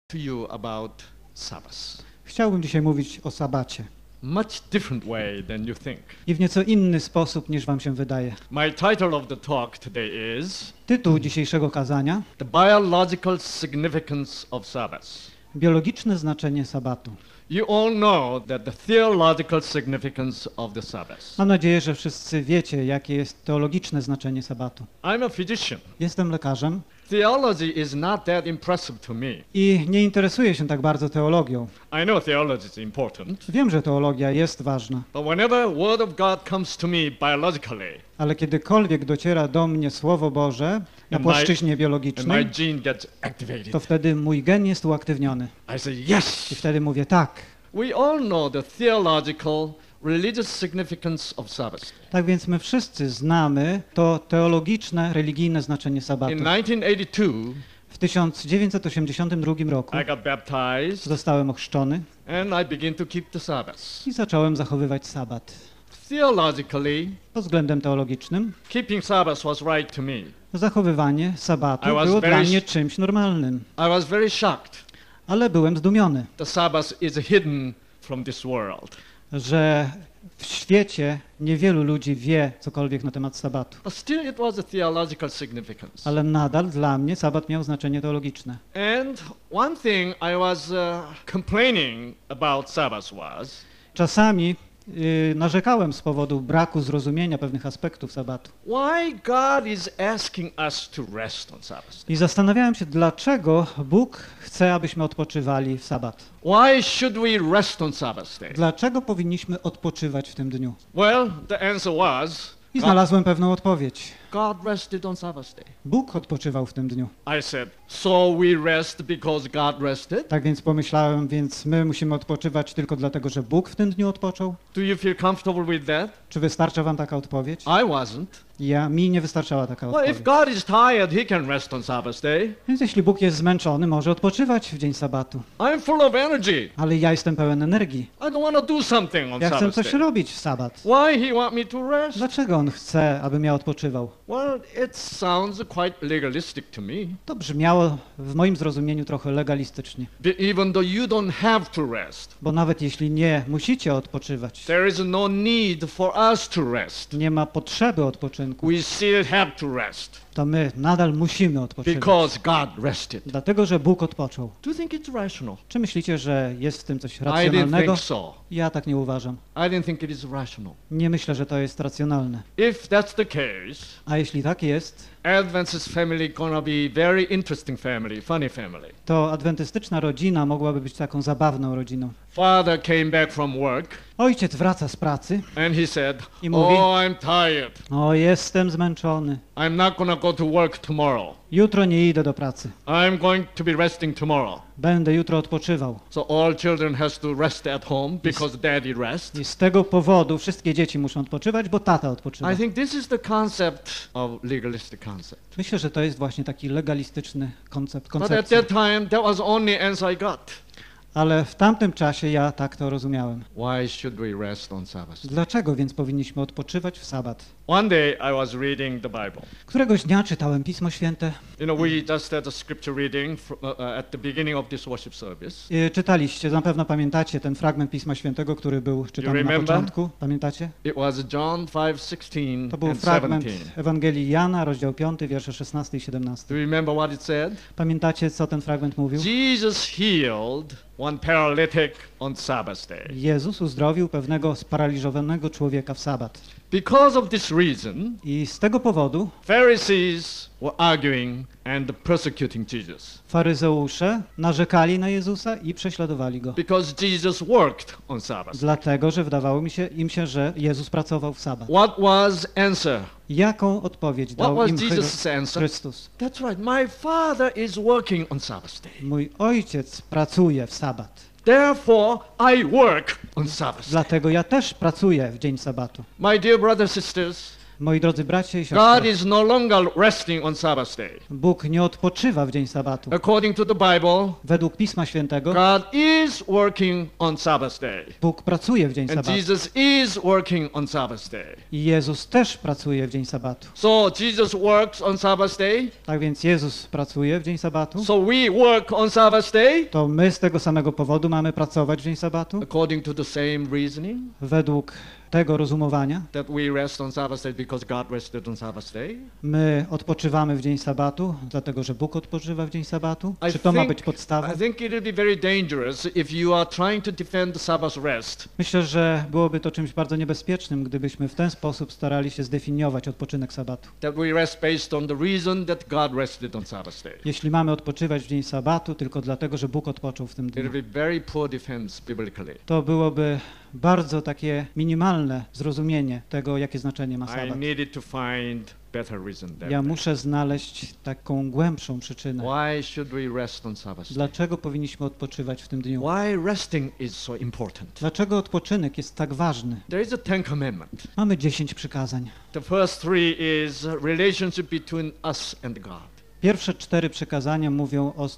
to you about Sabbath. Chciałbym dzisiaj mówić o sabacie Much different way than you think. i w nieco inny sposób niż wam się wydaje. My title of the talk today is Tytuł dzisiejszego kazania: The Biological Significance of Sabbath. Biologiczne znaczenie sabatu. You all know that the theological significance of the Sabbath. Mam nadzieję, że wszyscy wiecie, jakie jest teologiczne znaczenie sabatu. I'm a physician. Jestem lekarzem Theology is not that impressive to me. i nie interesuję się tak bardzo teologią. I know theology is important, Wiem, że teologia jest ważna, but whenever Word of God comes to me biologically, ale kiedykolwiek dociera do mnie Słowo Boże na And płaszczyźnie and my biologicznej, gene gets activated, to wtedy mój gen jest uaktywniony. I say I yes. wtedy mówię tak. We all know the theological, religious significance of Sabbath. Tak więc my wszyscy znamy to teologiczne, religijne znaczenie sabatu. In 1982, W 1982 roku I got baptized zostałem ochrzczony and I began to keep the Sabbath. i zacząłem zachowywać sabat. Theologically, Pod względem teologicznym keeping Sabbath was right to me. zachowywanie sabatu I was było very dla mnie czymś normalnym, I was very shocked. ale byłem zdumiony, The Sabbath is hidden from this world. że w świecie niewielu ludzi wie cokolwiek na temat sabatu. But still it was a theological significance. Ale nadal dla mnie sabat miał znaczenie teologiczne. And one thing I was complaining about Sabbath was Czasami narzekałem z powodu braku zrozumienia pewnych aspektów sabatu. why God is asking us to rest on Sabbath. I zastanawiałem się, dlaczego Bóg chce, abyśmy odpoczywali w sabat. Why should we rest on Sabbath day? Dlaczego powinniśmy odpoczywać w tym dniu? Well, the answer was I znalazłem pewną odpowiedź. God rested on Sabbath day. Bóg odpoczywał w tym dniu. I said, so we rest because God rested? Tak więc pomyślałem, więc my musimy odpoczywać tylko dlatego, że Bóg w tym dniu odpoczął? Do you feel comfortable with that? Czy wystarcza wam taka odpowiedź? I wasn't. Mi nie wystarczała taka Well, if odpowiedź. God is tired, he can rest on Sabbath day. Więc jeśli Bóg jest zmęczony, może odpoczywać w dzień sabatu. I'm full of energy. Ale ja jestem pełen energii. I don't want to do something on Ja chcę Sabbath coś day. robić w sabat. Why he want me to rest? Dlaczego On chce, abym ja odpoczywał? Well, it sounds quite legalistic to me. To brzmiało w moim zrozumieniu trochę legalistycznie. Even though you don't have to rest, Bo nawet jeśli nie musicie odpoczywać, there is no need for us to rest. nie ma potrzeby odpoczynku, We still have to rest to my nadal musimy odpoczywać. because God rested. Dlatego, że Bóg odpoczął. Do you think it's rational? Czy myślicie, że jest w tym coś I didn't racjonalnego? think so. Ja tak nie uważam. I didn't think it is rational. Nie myślę, że to jest racjonalne. If that's the case, A jeśli tak jest, Adventist family gonna be very interesting family, funny family. to adwentystyczna rodzina mogłaby być taką zabawną rodziną. Father came back from work Ojciec wraca z pracy. and he said, I mówi, "Oh, I'm tired. O, jestem zmęczony. I'm not gonna go to work tomorrow. Jutro nie idę do pracy. I'm going to be resting tomorrow." Będę jutro odpoczywał. So all children has to rest at home because daddy rests. I z tego powodu wszystkie dzieci muszą odpoczywać, bo tata odpoczywa. I think this is the concept of legalistic concept. Myślę, że to jest właśnie taki legalistyczny koncept, But at koncepcja. that time, that was only answer I got. Ale w tamtym czasie ja tak to rozumiałem. Why should we rest on Sabbath? Dlaczego więc powinniśmy odpoczywać w sabat? One day I was reading the Bible. Któregoś dnia czytałem Pismo Święte. You know, we just had a scripture reading at the beginning of this worship service. Czytaliście, na pewno pamiętacie ten fragment Pisma Świętego, który był czytany na remember? początku. Pamiętacie? It was John 5:16 To był and fragment 17. Ewangelii Jana, rozdział 5, wiersze 16 i Do 17. you remember what it said? Pamiętacie, co ten fragment mówił? Jesus healed one paralytic on Sabbath day. Jezus uzdrowił pewnego sparaliżowanego człowieka w sabat. Because of this reason, I z tego powodu Pharisees were arguing and persecuting Jesus faryzeusze narzekali na Jezusa i prześladowali Go. because Jesus worked on Sabbath. Dlatego, że wydawało im się, że Jezus pracował w sabat. What was answer? Jaką odpowiedź What dał was im Jesus' answer? Chrystus? That's right. My Father is working on Sabbath day. Mój Ojciec pracuje w sabat. Therefore, I work on Sabbath. Dlatego ja też pracuję w dzień sabatu. My dear brothers and sisters, Moi drodzy bracia i God siostry, is no longer resting on Sabbath day. Bóg nie odpoczywa w dzień sabatu. According to the Bible, Według Pisma Świętego God is working on Sabbath day. Bóg pracuje w dzień And sabatu. Jesus is working on Sabbath day. I Jezus też pracuje w dzień sabatu. So Jesus works on Sabbath day. Tak więc Jezus pracuje w dzień sabatu. So we work on Sabbath day. To my z tego samego powodu mamy pracować w dzień sabatu. According to the same reasoning Według tego rozumowania that we rest on Sabbath day because God rested on Sabbath day. my odpoczywamy w dzień sabatu, dlatego że Bóg odpoczywa w dzień sabatu. Czy to ma być podstawą? I think it would be very dangerous if you are trying to defend the Sabbath rest. Myślę, że byłoby to czymś bardzo niebezpiecznym, gdybyśmy w ten sposób starali się zdefiniować odpoczynek sabatu. That we rest based on the reason that God rested on Sabbath day. Jeśli mamy odpoczywać w dzień sabatu tylko dlatego, że Bóg odpoczął w tym It dniu, would be very poor defense biblically. to byłoby bardzo takie minimalne zrozumienie tego, jakie znaczenie ma I sabat. needed to find better reason than Ja that. muszę znaleźć taką głębszą przyczynę. Why should we rest on Sabbath day? Dlaczego powinniśmy odpoczywać w tym dniu? Why resting is so important? Dlaczego odpoczynek jest tak ważny? There is a Ten Commandment. Mamy 10 przykazań. The first three is relationship between us and God. Pierwsze 4 przykazania mówią o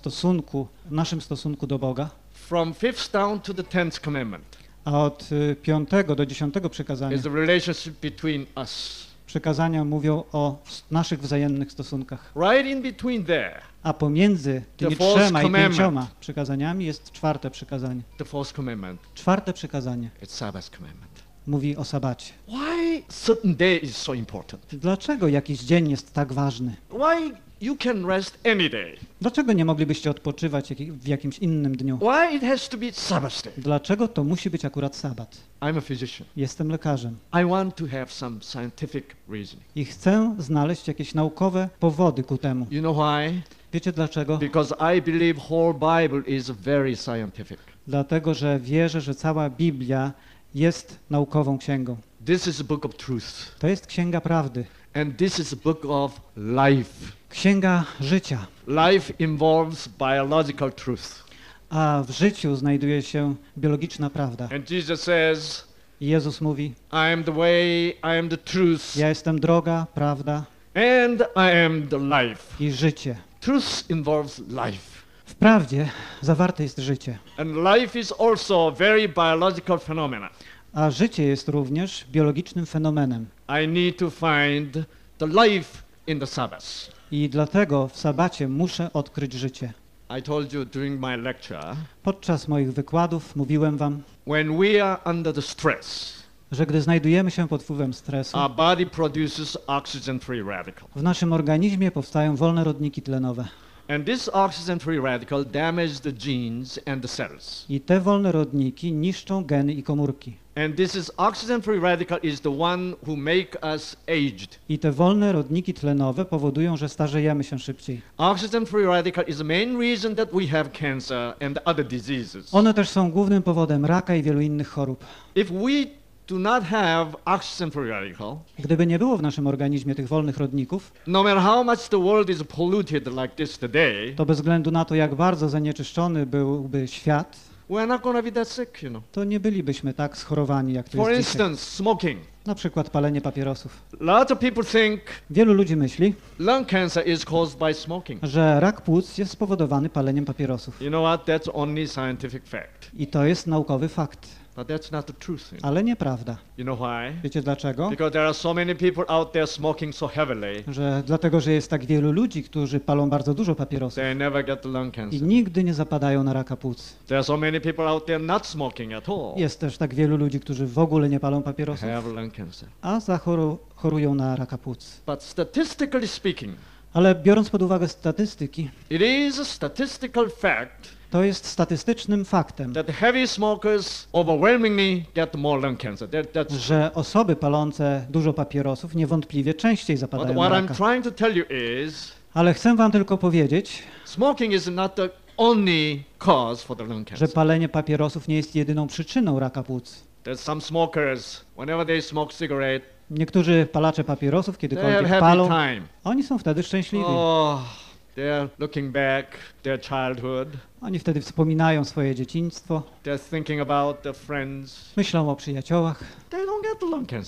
naszym stosunku do Boga, From fifth down to the 10th commandment a od 5 do 10 przykazania is the relationship between us. przykazania mówią o naszych wzajemnych stosunkach. Right in between there, A pomiędzy tymi fourth 3 i commandment. 5 przykazaniami jest 4 przykazanie. the fourth commandment, 4 przykazanie it's Sabbath commandment. mówi o sabacie. Why certain day is so important? Dlaczego jakiś dzień jest tak ważny? Why you can rest any day? Dlaczego nie moglibyście odpoczywać w jakimś innym dniu? Why it has to be Sabbath day? Dlaczego to musi być akurat sabat? I'm a physician. Jestem lekarzem I want to have some scientific reasoning. i chcę znaleźć jakieś naukowe powody ku temu. You know why? Wiecie dlaczego? Because I believe whole Bible is very scientific. Dlatego, że wierzę, że cała Biblia jest naukową księgą. This is a book of truth. To jest księga prawdy, And this is a book of life. księga życia, Life involves biological truth. a w życiu znajduje się biologiczna prawda. And Jesus says, I Jezus mówi, I am the way, I am the truth, ja jestem droga, prawda and I am the life. i życie. Truth involves life. W prawdzie zawarte jest życie, And life is also a very biological phenomenon. a życie jest również biologicznym fenomenem. I need to find the life in the Sabbath. I dlatego w sabacie muszę odkryć życie. I told you during my lecture, Podczas moich wykładów mówiłem wam, when we are under the stress, że gdy znajdujemy się pod wpływem stresu, our body produces oxygen-free radical. w naszym organizmie powstają wolne rodniki tlenowe. And this oxygen-free radical damages the genes and the cells. I te wolne rodniki niszczą geny i komórki. And this is oxygen-free radical is the one who make us aged. I te wolne rodniki tlenowe powodują, że starzejemy się szybciej. Oxygen-free radical is the main reason that we have cancer and other diseases. One też są głównym powodem raka i wielu innych chorób. If we do not have oxygen-free radical, Gdyby nie było w naszym organizmie tych wolnych rodników, no matter how much the world is polluted like this today, to bez względu na to, jak bardzo zanieczyszczony byłby świat, we're not going to be that sick, you know. to nie bylibyśmy tak schorowani, jak to For jest dzisiaj. instance, smoking. Na przykład palenie papierosów. Lots of people think Wielu ludzi myśli, lung cancer is caused by smoking. że rak płuc jest spowodowany paleniem papierosów. You know what? That's only scientific fact. I to jest naukowy fakt, But that's not the truth. You know, ale nieprawda. you know why? Wiecie dlaczego? Because there are so many people out there smoking so heavily, Dlatego, że jest tak wielu ludzi, którzy palą bardzo dużo papierosów they never get the lung i cancer. nigdy nie zapadają na raka płuc. There are so many people out there not smoking at all, Jest też tak wielu ludzi, którzy w ogóle nie palą papierosów, have lung cancer. a chorują na raka płuc. But statistically speaking, Ale biorąc pod uwagę statystyki, it is a statistical fact to jest statystycznym faktem, that heavy smokers overwhelmingly get more lung cancer. That's że osoby palące dużo papierosów niewątpliwie częściej But zapadają what na I'm raka. trying to tell you is, Ale chcę wam tylko powiedzieć, smoking is not the only cause for the lung że cancer. palenie papierosów nie jest jedyną przyczyną raka płuc. There's some smokers, whenever they smoke cigarette, Niektórzy palacze papierosów, they have kiedykolwiek happy palą, time. oni są wtedy szczęśliwi. Oh, they're looking back their childhood. Oni wtedy wspominają swoje dzieciństwo, They're thinking about their friends. myślą o przyjaciołach They don't get the lung cancer.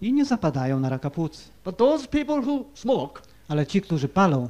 i nie zapadają na raka płuc. But those people who smoke, Ale ci, którzy palą,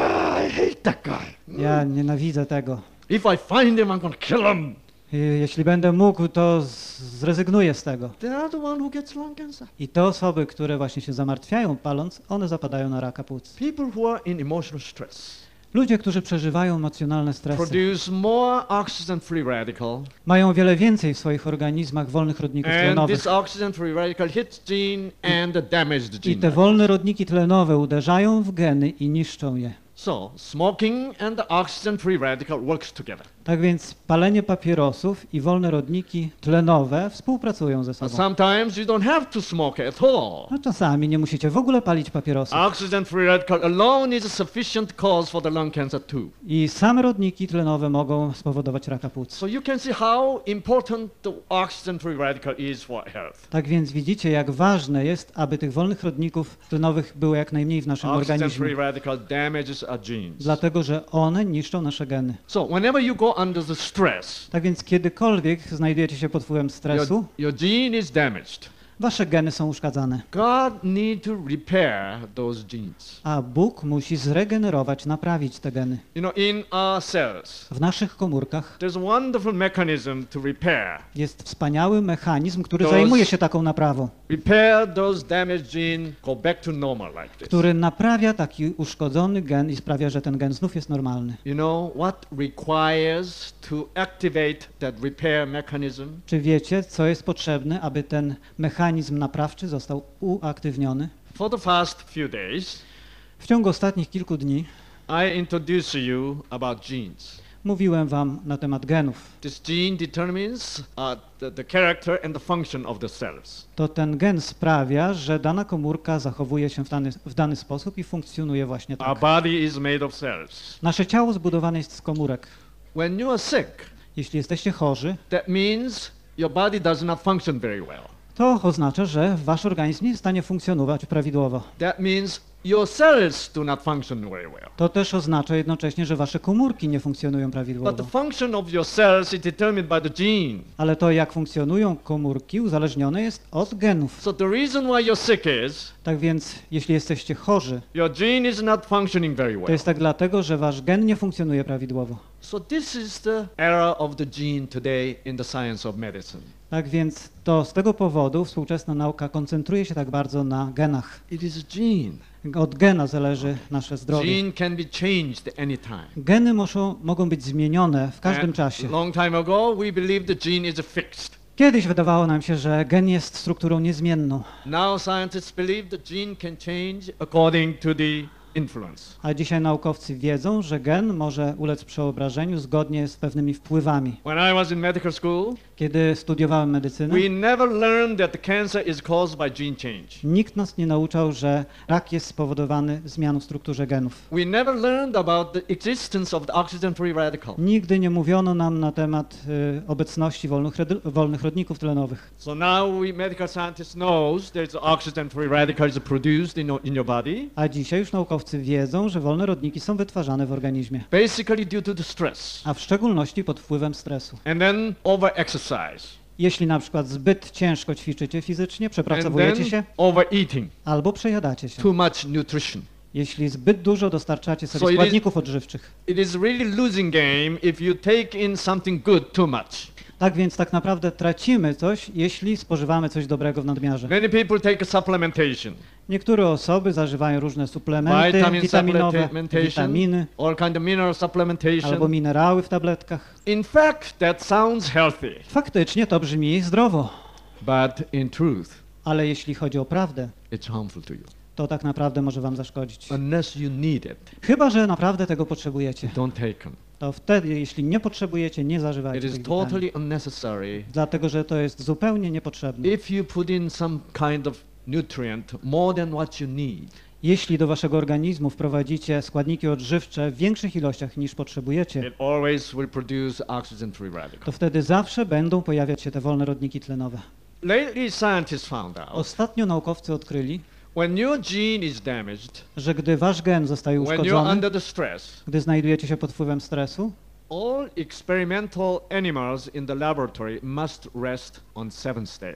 I hate that guy. ja nienawidzę tego. If I find him, I'm gonna kill him. Jeśli będę mógł, to zrezygnuję z tego. They are the one who gets lung cancer. I te osoby, które właśnie się zamartwiają paląc, one zapadają na raka płuc. People who are in emotional stress Ludzie, którzy przeżywają emocjonalne stresy, produce more oxygen-free radical, mają o wiele więcej w swoich organizmach wolnych rodników and tlenowych. this oxygen-free radical hits gene and damages the I gene. te wolne rodniki tlenowe uderzają w geny i niszczą je. So, smoking and the oxygen-free radical works together. Tak więc palenie papierosów i wolne rodniki tlenowe współpracują ze But sobą. sometimes you don't have to smoke at all. No czasami nie musicie w ogóle palić papierosów. Oxygen-free radical alone is a sufficient cause for the lung cancer too. I same rodniki tlenowe mogą spowodować raka płuc. So you can see how important the oxygen-free radical is for health. Tak więc widzicie, jak ważne jest, aby tych wolnych rodników tlenowych było jak najmniej w naszym Oxygen-free organizmie. radical damages our genes. Dlatego, że one niszczą nasze geny. So whenever you go under the stress, Tak więc kiedykolwiek znajdujecie się pod wpływem stresu, your gene is damaged. wasze geny są uszkadzane. God need to repair those genes. A Bóg musi zregenerować, naprawić te geny. You know, in our cells, W naszych komórkach there's a wonderful mechanism to repair. jest wspaniały mechanizm, który Those- zajmuje się taką naprawą, Repair those damaged genes, go back to normal like this. który naprawia taki uszkodzony gen i sprawia, że ten gen znów jest normalny. You know what requires to activate that repair mechanism? Czy wiecie, co jest potrzebne, aby ten mechanizm naprawczy został uaktywniony? For the past few days, W ciągu ostatnich kilku dni I introduced you about genes. mówiłem wam na temat genów. This gene determines the character and the function of the cells. To ten gen sprawia, że dana komórka zachowuje się w dany sposób i funkcjonuje właśnie Our tak. body is made of cells. Nasze ciało zbudowane jest z komórek. When you are sick, Jeśli jesteście chorzy, that means your body does not function very well. to oznacza, że wasz organizm nie jest w stanie funkcjonować prawidłowo. That means your cells do not function very well. To też oznacza jednocześnie, że wasze komórki nie funkcjonują But the prawidłowo. function of your cells is determined by the gene. Ale to, jak funkcjonują komórki, uzależnione jest od genów. So the reason why you're sick is Tak więc, jeśli jesteście chorzy, your gene is not functioning very to well. jest tak dlatego, że wasz gen nie funkcjonuje prawidłowo. So this is the era of the gene today in the science of medicine. Tak więc to z tego powodu współczesna nauka koncentruje się tak bardzo na genach. It is a gene. Od gena zależy nasze zdrowie. Gene can be changed anytime. Geny mogą być zmienione w każdym And czasie. long time ago, we believed the gene is fixed. Kiedyś wydawało nam się, że gen jest strukturą niezmienną, Now scientists believe the gene can change according to the influence. a dzisiaj naukowcy wiedzą, że gen może ulec przeobrażeniu zgodnie z pewnymi wpływami. When I was in medical school, Kiedy studiowałem medycynę, we never learned that the cancer is caused by gene change. nikt nas nie nauczał, że rak jest spowodowany zmianą w strukturze genów. We never learned about the existence of the oxygen-free radical. Nigdy nie mówiono nam na temat obecności wolnych rodników tlenowych. So now we medical scientists knows there's oxygen-free radical is produced in your body, A dzisiaj już naukowcy wiedzą, że wolne rodniki są wytwarzane w organizmie, basically due to the stress. a w szczególności pod wpływem stresu. And then over-exercise. Jeśli na przykład zbyt ciężko ćwiczycie fizycznie, And przepracowujecie then się overeating. albo przejadacie się. Too much nutrition. Jeśli zbyt dużo dostarczacie So sobie it is- składników odżywczych. It is really losing game if you take in something good too much. Tak więc tak naprawdę tracimy coś, jeśli spożywamy coś dobrego w nadmiarze. Many people take a supplementation, Niektóre osoby zażywają różne suplementy vitamin witaminowe, supplementation, witaminy all kind of mineral albo supplementation. minerały w tabletkach. In fact, that sounds healthy, Faktycznie to brzmi zdrowo, but in truth, ale jeśli chodzi o prawdę, it's harmful to you. to tak naprawdę może wam zaszkodzić. Unless you need it, Chyba że naprawdę tego potrzebujecie. don't take them. To wtedy, jeśli nie potrzebujecie, nie It zażywajcie is tych witamin. totally unnecessary. Dlatego, że to jest zupełnie niepotrzebne. If you put in some kind of nutrient more than what you need, Jeśli do waszego organizmu wprowadzicie składniki odżywcze w większych ilościach niż potrzebujecie, it always will produce oxygen-free to radical. wtedy zawsze będą pojawiać się te wolne rodniki tlenowe. Lately, scientists found out Ostatnio naukowcy odkryli, when your gene is damaged, że gdy wasz gen zostaje when you're uszkodzony, under the stress, gdy znajdujecie się pod wpływem stresu, all experimental animals in the laboratory must rest on 7th day.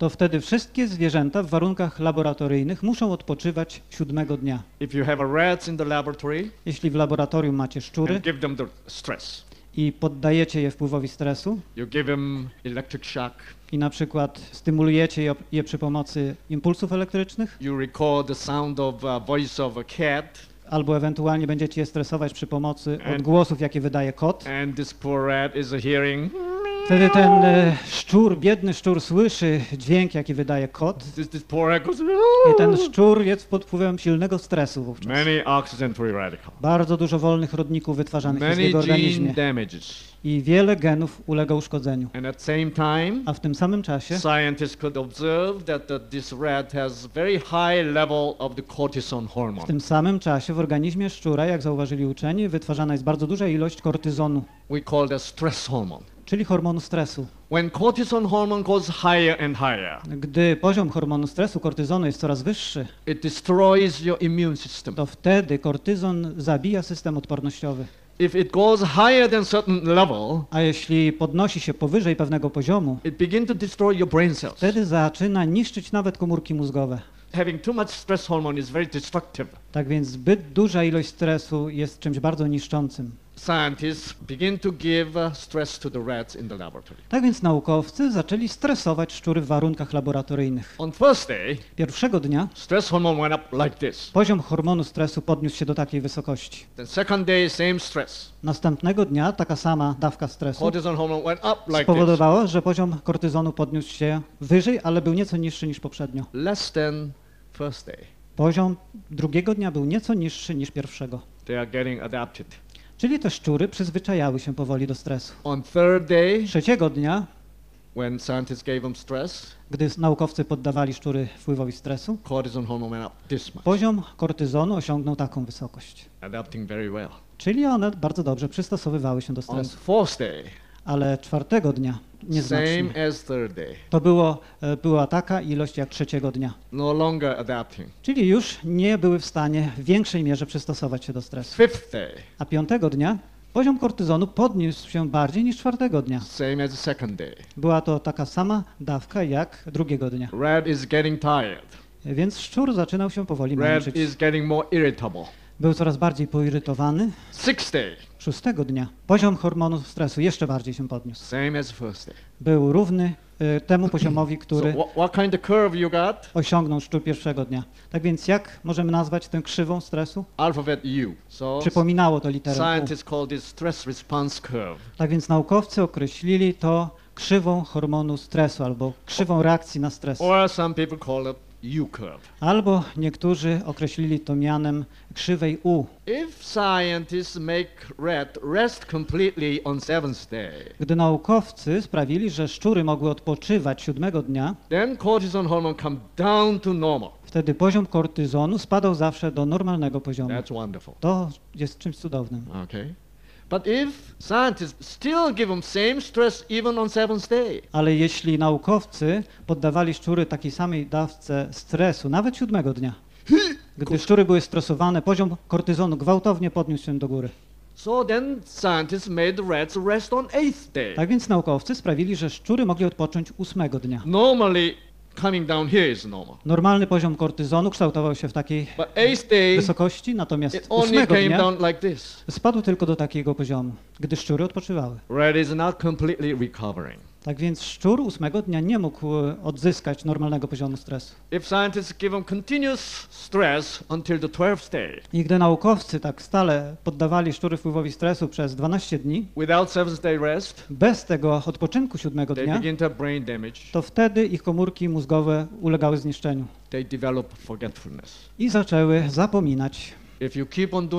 to wtedy wszystkie zwierzęta w warunkach laboratoryjnych muszą odpoczywać 7 dnia. If you have rats in the laboratory Jeśli w laboratorium macie szczury and give them the stress, i poddajecie je wpływowi stresu you give them electric shock, i na przykład stymulujecie je przy pomocy impulsów elektrycznych, you record the sound of voice of a cat, albo ewentualnie będziecie je stresować przy pomocy odgłosów, jakie wydaje kot. and this poor rat is hearing. Wtedy ten szczur, biedny szczur słyszy dźwięk, jaki wydaje kot This poor rat goes. i ten szczur jest pod wpływem silnego stresu wówczas. Many oxygen free radicals, Bardzo dużo wolnych rodników wytwarzanych jest w many jego gene organizmie damages, i wiele genów ulega uszkodzeniu. and at the same time, A w tym samym czasie scientists could observe that this rat has very high level of the cortisol w hormone. tym samym czasie w organizmie szczura, jak zauważyli uczeni, wytwarzana jest bardzo duża ilość kortyzonu, We call that stress hormone. czyli hormonu stresu. When cortisol hormone goes higher and higher, Gdy poziom hormonu stresu, kortyzonu jest coraz wyższy, it destroys your immune system. to wtedy kortyzon zabija system odpornościowy. If it goes higher than certain level, A jeśli podnosi się powyżej pewnego poziomu, it begins to destroy your brain cells. wtedy zaczyna niszczyć nawet komórki mózgowe. Having too much stress hormone is very destructive. Tak więc zbyt duża ilość stresu jest czymś bardzo niszczącym. Scientists begin to give stress to the rats in the laboratory. Tak więc naukowcy zaczęli stresować szczury w warunkach laboratoryjnych. On first day, Pierwszego dnia stress hormone went up like this. poziom hormonu stresu podniósł się do takiej wysokości. Then second day, same stress. Następnego dnia taka sama dawka stresu Cortisol hormone went up like this. spowodowała, że poziom kortyzonu podniósł się wyżej, ale był nieco niższy niż poprzednio. Less than first day. Poziom drugiego dnia był nieco niższy niż pierwszego. They are getting adapted. Czyli te szczury przyzwyczajały się powoli do stresu. On third day, Trzeciego dnia, when scientists gave them stress, gdy naukowcy poddawali szczury wpływowi stresu, cortisol hormone went up this much, poziom kortyzonu osiągnął taką wysokość. adapting very well. Czyli one bardzo dobrze przystosowywały się do On stresu. fourth day, Ale czwartego dnia nieznacznie. same as third day, To była taka ilość jak trzeciego dnia. no longer adapting. Czyli już nie były w stanie w większej mierze przystosować się do stresu. Fifth day, A piątego dnia poziom kortyzonu podniósł się bardziej niż czwartego dnia. same as the second day. Była to taka sama dawka jak drugiego dnia. Rat is getting tired. Więc szczur zaczynał się powoli Rat męczyć. is getting more irritable. Był coraz bardziej poirytowany. Sixth day, Szóstego dnia poziom hormonu stresu jeszcze bardziej się podniósł. same as the first day. Był równy temu poziomowi, So który what kind of curve you got? osiągnął szczur pierwszego dnia. Tak więc jak możemy nazwać tę krzywą stresu? Alphabet U. So Przypominało to literę U. scientists call this stress response curve. Tak więc naukowcy określili to krzywą hormonu stresu albo krzywą reakcji na stres. Or some people call it U curve. Albo niektórzy określili to mianem krzywej U. If scientists make rat rest completely on seventh day, Gdy naukowcy sprawili, że szczury mogły odpoczywać siódmego dnia, then cortisol hormone come down to normal. wtedy poziom kortyzonu spadał zawsze do normalnego poziomu. That's wonderful. To jest czymś cudownym. Okay. But if scientists still give them same stress even on seventh day, Ale jeśli naukowcy poddawali szczury takiej samej dawce stresu, nawet siódmego dnia, gdy szczury były stresowane, poziom kortyzonu gwałtownie podniósł się do góry. so then scientists made the rats rest on eighth day. Tak więc naukowcy sprawili, że szczury mogli odpocząć ósmego dnia. Normally, coming down here is normal. Normalny poziom kortyzonu kształtował się w takiej But eighth day, wysokości, it natomiast only ósmego came dnia down like this. spadł tylko do takiego poziomu, gdy szczury odpoczywały. Rat is not completely recovering. Tak więc szczur ósmego dnia nie mógł odzyskać normalnego poziomu stresu. If scientists give them continuous stress until the 12th day, I gdy naukowcy tak stale poddawali szczury wpływowi stresu przez 12 dni, without 7th day rest, bez tego odpoczynku siódmego they dnia, begin to have brain damage. to wtedy ich komórki mózgowe ulegały zniszczeniu They develop forgetfulness. i zaczęły zapominać. If you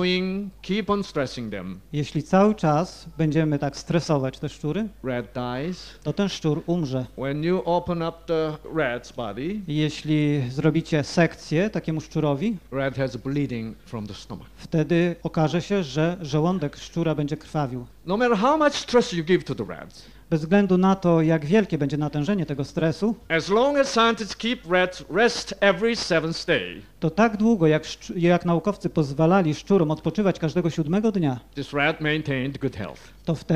keep on stressing them, Jeśli cały czas będziemy tak stresować te szczury, rat dies. to ten szczur umrze. When you open up the rat's body, I jeśli zrobicie sekcję takiemu szczurowi, rat has bleeding from the stomach. wtedy okaże się, że żołądek szczura będzie krwawił. No matter how much stress you give to the rats, Bez względu na to, jak wielkie będzie natężenie tego stresu, as long as scientists keep rats rest every 7th day, to tak długo, jak naukowcy pozwalali szczurom odpoczywać każdego siódmego dnia, this rat maintained good health. to wtedy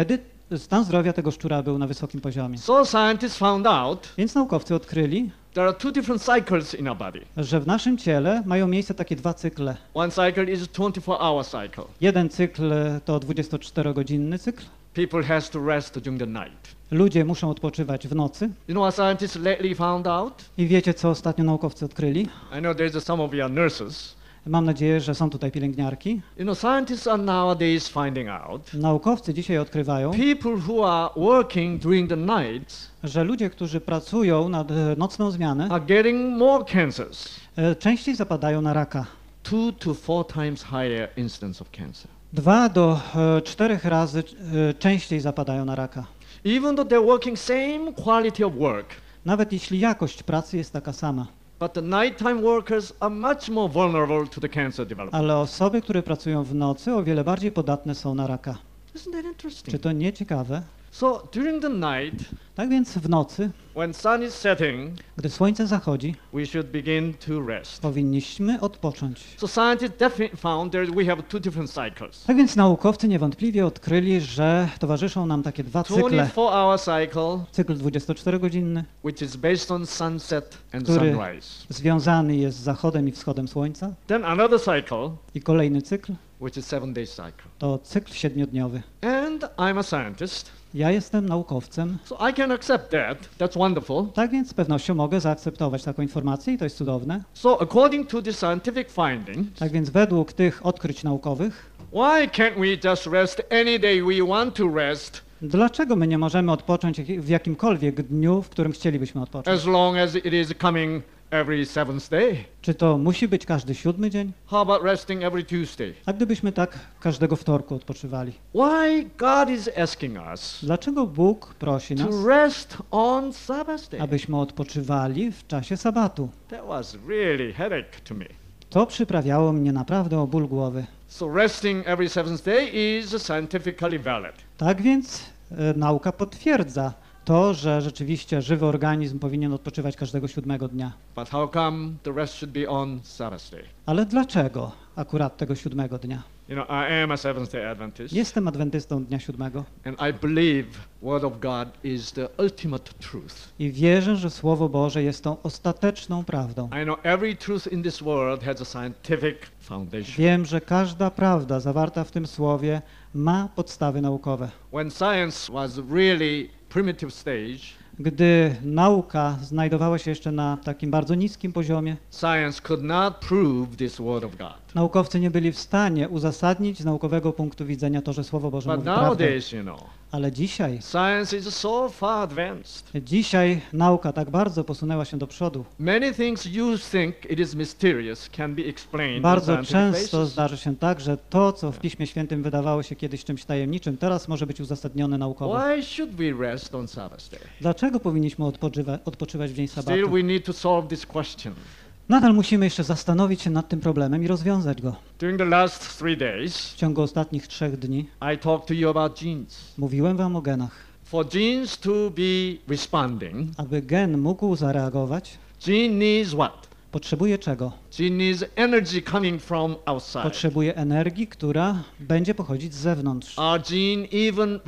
stan zdrowia tego szczura był na wysokim poziomie. So scientists found out Więc naukowcy odkryli, there are two different cycles in our body. że w naszym ciele mają miejsce takie dwa cykle. One cycle is a 24-hour cycle. Jeden cykl to 24-godzinny cykl. People has to rest during the night. Ludzie muszą odpoczywać w nocy. You know what scientists lately found out? I wiecie, co ostatnio naukowcy odkryli? I know there's some of your nurses. Mam nadzieję, że są tutaj pielęgniarki. You know, scientists are nowadays finding out Naukowcy dzisiaj odkrywają, people who are working during the night że ludzie, którzy pracują na nocną zmianę, are getting more cancers. częściej zapadają na raka. 2 to 4 times higher incidence of cancer. 2 do 4 razy częściej zapadają na raka. Even though they're working same quality of work, Nawet jeśli jakość pracy jest taka sama. but the nighttime workers are much more vulnerable to the cancer development. Ale osoby, które pracują w nocy, o wiele bardziej podatne są na raka. Isn't that interesting? Czy to nie ciekawe? So during the night, Tak więc w nocy, when sun is setting, gdy słońce zachodzi, we should begin to rest. powinniśmy odpocząć. So scientists definitely found that we have two different cycles. Tak więc naukowcy niewątpliwie odkryli, że towarzyszą nam takie dwa cykle. 24-hour cycle, Cykl 24-godzinny, which is based on sunset and który sunrise. związany jest z zachodem i wschodem słońca. Then another cycle, I kolejny cykl which is 7-day cycle. to cykl 7-dniowy. And I'm a scientist, Ja jestem naukowcem, so I can accept that. That's wonderful. tak więc z pewnością mogę zaakceptować taką informację i to jest cudowne. So according to the scientific findings, Tak więc według tych odkryć naukowych, why can't we just rest any day we want to rest dlaczego my nie możemy odpocząć w jakimkolwiek dniu, w którym chcielibyśmy odpocząć? as long as it is coming every 7th day? Czy to musi być każdy 7 dzień? How about resting every Tuesday? A gdybyśmy tak każdego wtorku odpoczywali? Why God is asking us Dlaczego Bóg prosi nas, to rest on Sabbath day? abyśmy odpoczywali w czasie sabatu? That was really headache to me. To przyprawiało mnie naprawdę o ból głowy. So resting every 7th day is scientifically valid. Tak więc nauka potwierdza to, że rzeczywiście żywy organizm powinien odpoczywać każdego 7 dnia. But how come the rest should be on Sabbath day? Ale dlaczego akurat tego 7 dnia? You know, I am a Seventh-day Adventist, Jestem adwentystą dnia 7 and I believe Word of God is the ultimate truth. i wierzę, że Słowo Boże jest tą ostateczną prawdą. I know every truth in this world has a scientific foundation. Wiem, że każda prawda zawarta w tym Słowie ma podstawy naukowe. When science was really primitive stage, Gdy nauka znajdowała się jeszcze na takim bardzo niskim poziomie, science could not prove this Word of God. naukowcy nie byli w stanie uzasadnić z naukowego punktu widzenia to, że Słowo Boże But mówi prawdę. nowadays, you know, Ale science is so far advanced. dzisiaj nauka tak bardzo posunęła się do przodu. Many things you think it is mysterious can be explained on Bardzo scientific często basis. zdarzy się tak, że to, co w Piśmie Świętym wydawało się kiedyś czymś tajemniczym, teraz może być uzasadnione naukowo. Why should we rest on Sabbath day? Dlaczego powinniśmy odpoczywać w dzień Still, sabatu? we need to solve this question. Nadal musimy jeszcze zastanowić się nad tym problemem i rozwiązać go. During the last 3 days, W ciągu ostatnich 3 dni I talked to you about genes. mówiłem wam o genach. For genes to be responding, Aby gen mógł zareagować, gene needs what? potrzebuje czego? Gene needs energy coming from outside. Potrzebuje energii, która będzie pochodzić z zewnątrz. Our gene even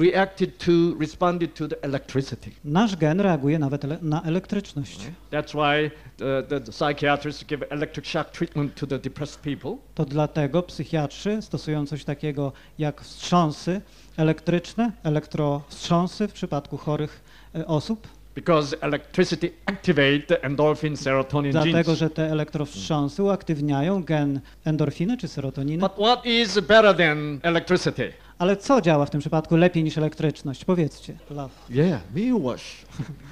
responded to the electricity. Nasz gen reaguje nawet na elektryczność. That's why the psychiatrists give electric shock treatment to the depressed people. To dlatego psychiatrzy stosują coś takiego jak wstrząsy elektryczne, elektrowstrząsy w przypadku chorych osób, Because electricity activate the endorphin, serotonin dlatego genes. że te elektrowstrząsy uaktywniają gen endorfiny czy serotoniny. But what is better than electricity? Ale co działa w tym przypadku lepiej niż elektryczność? Powiedzcie. Love. Yeah, miłość.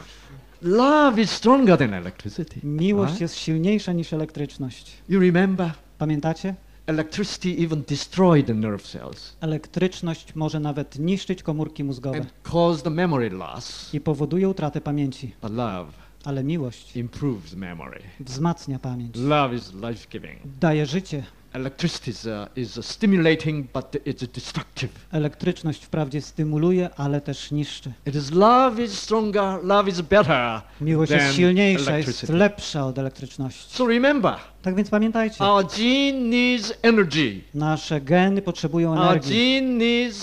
Love is stronger than electricity. Miłość Right? jest silniejsza niż elektryczność. You remember? Pamiętacie? Electricity even destroyed the nerve cells Elektryczność może nawet niszczyć komórki mózgowe and cause the memory loss. i powoduje utratę pamięci. But love Ale miłość improves memory. wzmacnia pamięć, Love is life-giving. daje życie. Electricity is stimulating, but it's destructive. Elektryczność wprawdzie stymuluje, ale też niszczy. It is love is stronger, love is better Miłość jest than silniejsza, jest electricity. lepsza od elektryczności. So remember, Tak więc pamiętajcie, our gene needs energy. nasze geny potrzebują Our energii. gene needs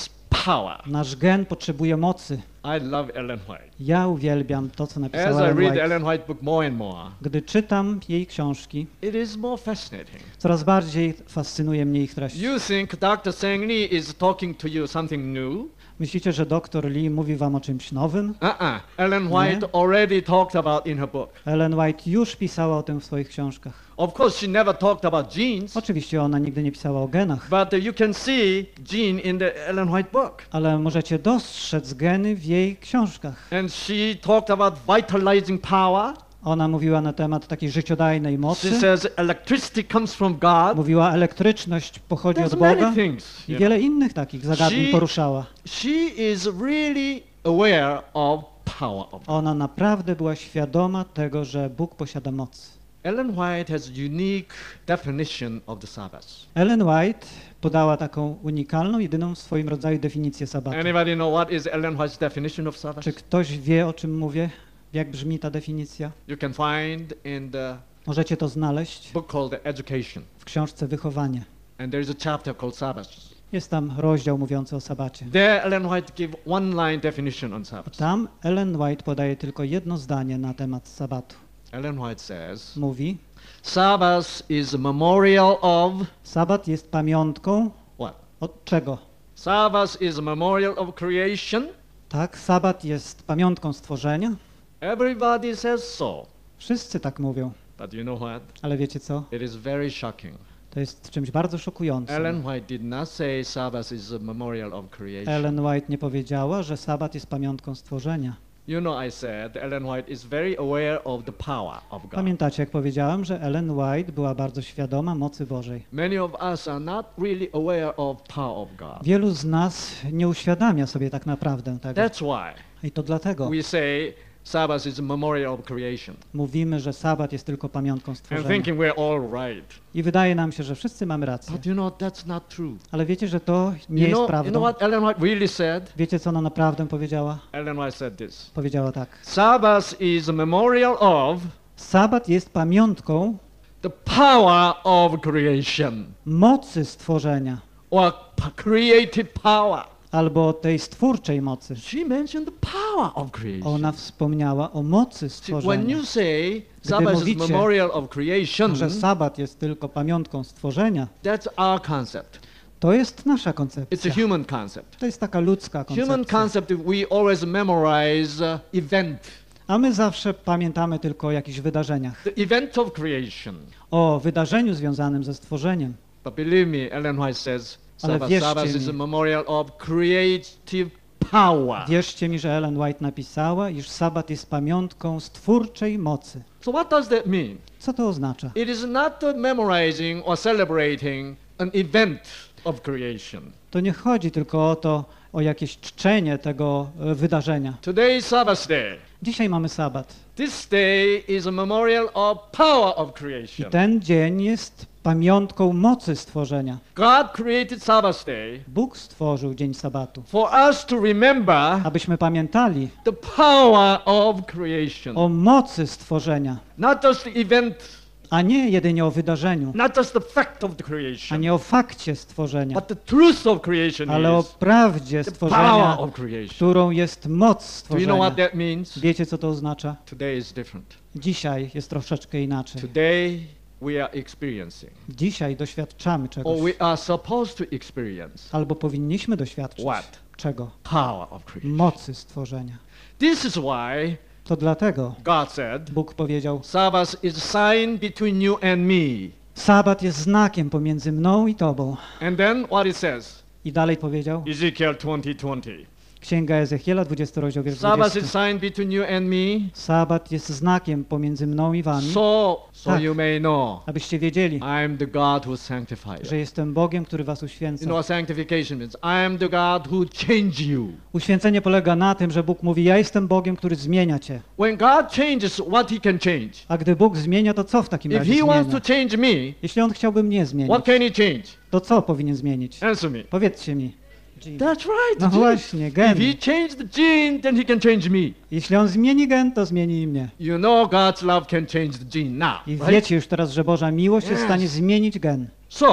power. Nasz gen potrzebuje mocy. I love Ellen White. Ja uwielbiam to, co As napisała I Ellen read White. Ellen White book more and more, Gdy czytam jej książki, it is more fascinating. coraz bardziej fascynuje mnie ich treść. You think Dr. Sang Lee is talking to you something new? Myślicie, że dr Lee mówi wam o czymś nowym? Ellen White already talked about in her book. Ellen White już pisała o tym w swoich książkach. Of course, she never talked about genes, Oczywiście ona nigdy nie pisała o genach, but you can see gene in the Ellen White book. ale możecie dostrzec geny w jej książkach. And she talked about vitalizing power. Ona mówiła na temat takiej życiodajnej She mocy. says electricity comes from God. Mówiła, elektryczność pochodzi There's od Boga many things. i you wiele innych takich zagadnień She- poruszała. She is really aware of power of God. Ona naprawdę była świadoma tego, że Bóg posiada moc. Ellen White has unique definition of the Sabbath. Ellen White podała taką unikalną, jedyną w swoim rodzaju definicję sabatu. Anybody know what is Ellen White's definition of Sabbath? Czy ktoś wie, o czym mówię? Jak brzmi ta definicja? You can find in the Możecie to znaleźć book called The Education. w książce Wychowanie. And there is a chapter called Sabbath. Jest tam rozdział mówiący o sabacie. There Ellen White gave one line definition on Sabbath. Tam Ellen White podaje tylko jedno zdanie na temat sabatu. Ellen White says, Mówi, Sabbath is a memorial of sabat jest pamiątką what? od czego? Sabbath is a memorial of creation. Tak, sabat jest pamiątką stworzenia. Everybody says so. Wszyscy tak mówią, But you know what? ale wiecie co? It is very shocking. To jest czymś bardzo szokującym. Ellen White did not say Sabbath is a memorial of creation. Ellen White nie powiedziała, że sabat jest pamiątką stworzenia. You know I said Ellen White is very aware of the power of God. Pamiętacie, jak powiedziałem, że Ellen White była bardzo świadoma mocy Bożej. Many of us are not really aware of power of God. Wielu z nas nie uświadamia sobie tak naprawdę tego. That's why I to dlatego we say Sabbath is a memorial of creation. mówimy, że sabat jest tylko pamiątką And stworzenia. thinking we're all right. I wydaje nam się, że wszyscy mamy rację. But you know that's not true. Ale wiecie, że to nie You jest know prawdą. what Ellen White really said? Wiecie, co ona naprawdę powiedziała? Ellen White said this. Powiedziała tak. Sabbath is a memorial of Sabat jest pamiątką the power of creation mocy stworzenia or creative power. albo tej stwórczej mocy. She mentioned the power of creation. Ona wspomniała o mocy See, when stworzenia. you say Sabbath is mówicie, memorial of creation, Że sabat jest tylko pamiątką stworzenia, that's our concept. to jest nasza It's a koncepcja. human concept. To jest taka ludzka Human koncepcja. concept, we always memorize event, A my zawsze pamiętamy tylko o jakichś wydarzeniach. the event of creation. O wydarzeniu związanym ze stworzeniem. But believe me, Ellen White says Ale Sabbath, wierzcie Sabbath is a mi. memorial of creative power. Wierzcie mi, że Ellen White napisała, iż sabat jest pamiątką stwórczej mocy. So what does that mean? Co to oznacza? It is not memorizing or celebrating an event of creation. To nie chodzi tylko o to, o jakieś czczenie tego wydarzenia. Today is Sabbath day. Dzisiaj mamy sabat. This day is a memorial of power of I creation. ten dzień jest pamiątką mocy stworzenia. God created Sabbath day Bóg stworzył dzień sabatu, for us to remember abyśmy pamiętali the power of creation. o mocy stworzenia, Not just the event, a nie jedynie o wydarzeniu, not just the fact of the a creation, nie o fakcie stworzenia, but the truth of creation ale o is prawdzie the power stworzenia, of creation. którą jest moc Do you know what stworzenia. that means? Wiecie, co to oznacza? Today is different. Dzisiaj jest troszeczkę inaczej. Today we are experiencing, Dzisiaj doświadczamy or czegoś, we are supposed to experience, albo powinniśmy doświadczyć what? czego? Power of creation. Mocy stworzenia. This is why To dlatego God said, Bóg powiedział, Sabbath is a sign between you and me. sabat jest znakiem pomiędzy mną i tobą. And then what it says, I dalej powiedział, Ezekiel 20:20. Księga Ezechiela, 20 rozdział, wiersz Sabbath 20. is sign between you and me, Sabat jest znakiem pomiędzy mną i wami, so Tak. you may know abyście wiedzieli, I am the God who sanctifies. że jestem Bogiem, który was You uświęca. know what sanctification means? I am the God who changed you. Uświęcenie polega na tym, że Bóg mówi, ja jestem Bogiem, który zmienia cię. When God changes, what he can change? A gdy Bóg zmienia, to co w takim If razie he wants to zmienia? change me, Jeśli On chciałby mnie zmienić, what can he change? to co powinien zmienić? Answer me. Powiedzcie mi. That's right. No the gene. właśnie, gen. If he changed the gene, then he can change me. Jeśli On zmieni gen, to zmieni i mnie. You know God's love can change the gene now. I Right? wiecie już teraz, że Boża miłość jest w stanie Yes. zmienić gen. So,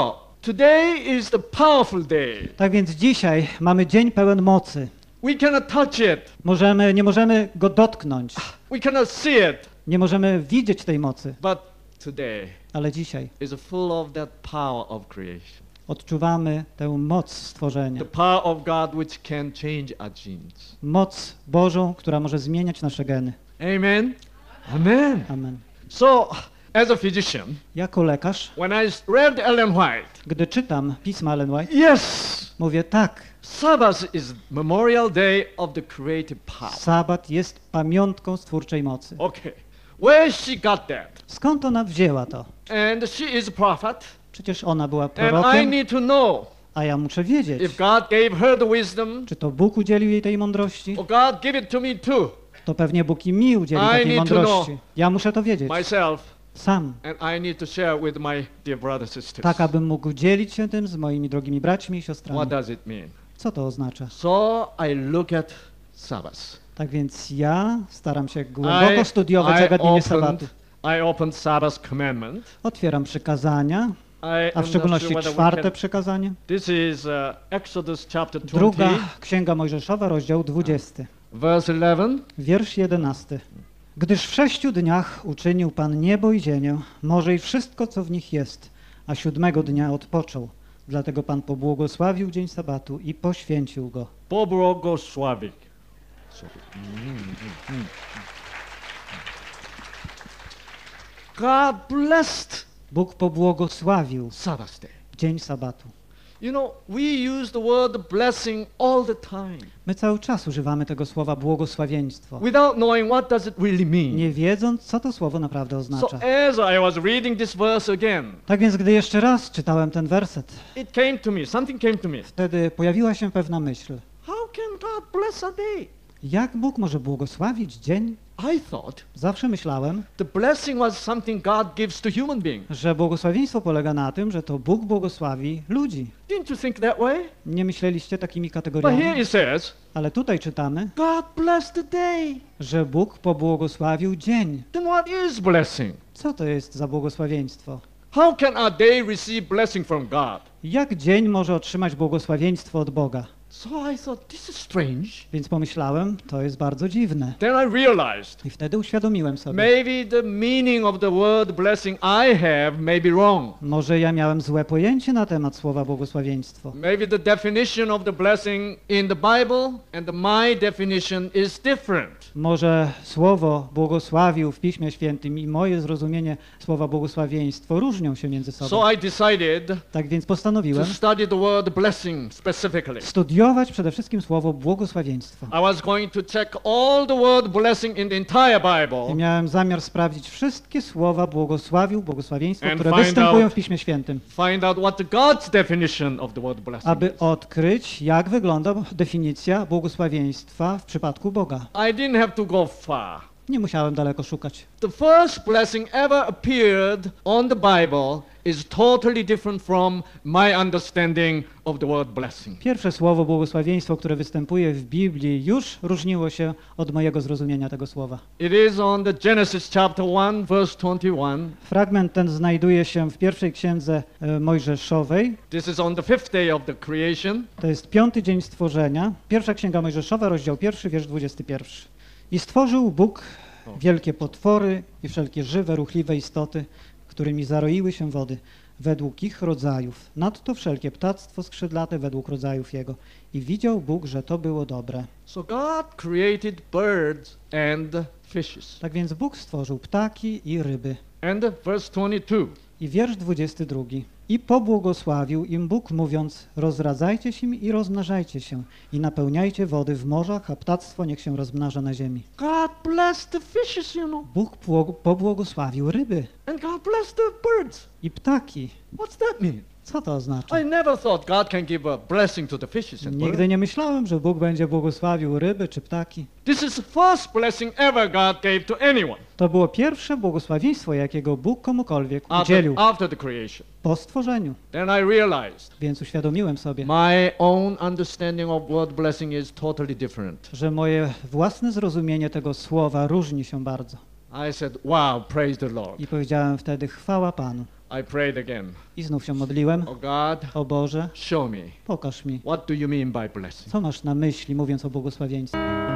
Today is the powerful day. Tak więc dzisiaj mamy dzień pełen mocy. We cannot touch it. Nie możemy go dotknąć, We cannot see it. nie możemy widzieć tej mocy, But today ale dzisiaj is full of that power of creation. odczuwamy tę moc stworzenia. The power of God which can change our genes. Moc Bożą, która może zmieniać nasze geny. Amen. Amen. Amen. So, as a physician, Jako lekarz, when I read Ellen White, gdy czytam pisma Ellen White, yes, mówię tak, Sabbath is Memorial Day of the creative power. Sabat jest pamiątką stwórczej mocy. Okay. Where she got that? Skąd ona wzięła to? And she is a prophet, Przecież ona była and I prorokiem, need to know a ja muszę wiedzieć, if God gave her the wisdom, czy to Bóg udzielił jej tej mądrości, or God give it to me too, to pewnie Bóg i mi udzielił I takiej need to mądrości. know. Ja muszę to wiedzieć myself, sam, and I need to share with my dear brothers and sisters. tak abym mógł dzielić się tym z moimi drogimi braćmi i siostrami. What does it mean? Co to oznacza? So I look at Sabbath. Tak więc ja staram się głęboko studiować zagadnienie sabatu. I opened Sabbath commandment. Otwieram przykazania, I a w szczególności understood whether we czwarte can- przykazanie. This is Exodus chapter 20, Druga Księga Mojżeszowa, rozdział 20, verse 11. wiersz 11. Gdyż w 6 dniach uczynił Pan niebo i ziemię, morze i wszystko, co w nich jest, a 7 dnia odpoczął. Dlatego Pan pobłogosławił dzień sabatu i poświęcił go. Pobłogosławił. God blessed Bóg pobłogosławił Sabbath day. dzień sabatu. You know, we use the word blessing all the time My cały czas używamy tego słowa błogosławieństwo, without knowing what does it really mean. nie wiedząc, co to słowo naprawdę So oznacza. as I was reading this verse again, Tak więc, gdy jeszcze raz czytałem ten werset, it came to me, something came to me. wtedy pojawiła się pewna myśl. How can God bless a day? Jak Bóg może błogosławić dzień? I thought Zawsze myślałem, the blessing was something God gives to human beings. że błogosławieństwo polega na tym, że to Bóg błogosławi ludzi. Didn't you think that way? Nie myśleliście takimi But here kategoriami, it says, ale tutaj czytamy, God blessed the day. że Bóg pobłogosławił dzień. Then what is blessing? Co to jest za błogosławieństwo? How can a day receive blessing from God? Jak dzień może otrzymać błogosławieństwo od Boga? So I thought, this is strange. Więc pomyślałem, to jest bardzo dziwne. Then I realized I wtedy uświadomiłem sobie, maybe the meaning of the word blessing I have may be wrong. może ja miałem złe pojęcie na temat słowa błogosławieństwo. Maybe the definition of the blessing in the Bible and my definition is different. Może słowo błogosławił w Piśmie Świętym i moje zrozumienie słowa błogosławieństwo różnią się między sobą. So I decided Tak więc to postanowiłem study the word blessing specifically. studiować przede wszystkim słowo błogosławieństwo. I was going to check all the word blessing in the entire I Bible miałem zamiar sprawdzić wszystkie słowa błogosławił, błogosławieństwo, And które find występują out- w Piśmie Świętym, find out what the God's definition of the word blessing aby is. odkryć, jak wygląda definicja błogosławieństwa w przypadku Boga. I didn't have to go far. Nie musiałem daleko szukać. The first blessing ever appeared on the Bible is totally different from my understanding of the word blessing. Pierwsze słowo błogosławieństwo, które występuje w Biblii, już różniło się od mojego zrozumienia tego słowa. It is on the Genesis chapter 1 verse 21. Fragment ten znajduje się w pierwszej księdze Mojżeszowej. This is on the 5th day of the creation. To jest 5. dzień stworzenia. Pierwsza księga Mojżeszowa, rozdział 1, wiersz 21. I stworzył Bóg wielkie potwory i wszelkie żywe, ruchliwe istoty, którymi zaroiły się wody, według ich rodzajów. Nadto wszelkie ptactwo skrzydlate według rodzajów jego. I widział Bóg, że to było dobre. So God created birds and fishes. Tak więc Bóg stworzył ptaki i ryby. And verse 22. I wiersz 22. I pobłogosławił im Bóg, mówiąc, rozradzajcie się i rozmnażajcie się i napełniajcie wody w morzach, a ptactwo niech się rozmnaża na ziemi. God blessed the fishes, you know, Bóg pobłogosławił ryby and God blessed the birds. i ptaki. What's that mean? Co to oznacza? I never thought God can give a blessing to the fishes and birds. Nigdy nie myślałem, że Bóg będzie błogosławił ryby czy ptaki. This is the first blessing ever God gave to anyone To było pierwsze błogosławieństwo, jakiego Bóg komukolwiek udzielił after the creation. po stworzeniu. Then I realized Więc uświadomiłem sobie, my own understanding of word blessing is totally different. że moje własne zrozumienie tego słowa różni się bardzo. I said, wow, praise the Lord. I powiedziałem wtedy, chwała Panu. I prayed again. I znów się modliłem. Oh God, O Boże, show me. pokaż mi, What do you mean by blessing? co masz na myśli, mówiąc o błogosławieństwie.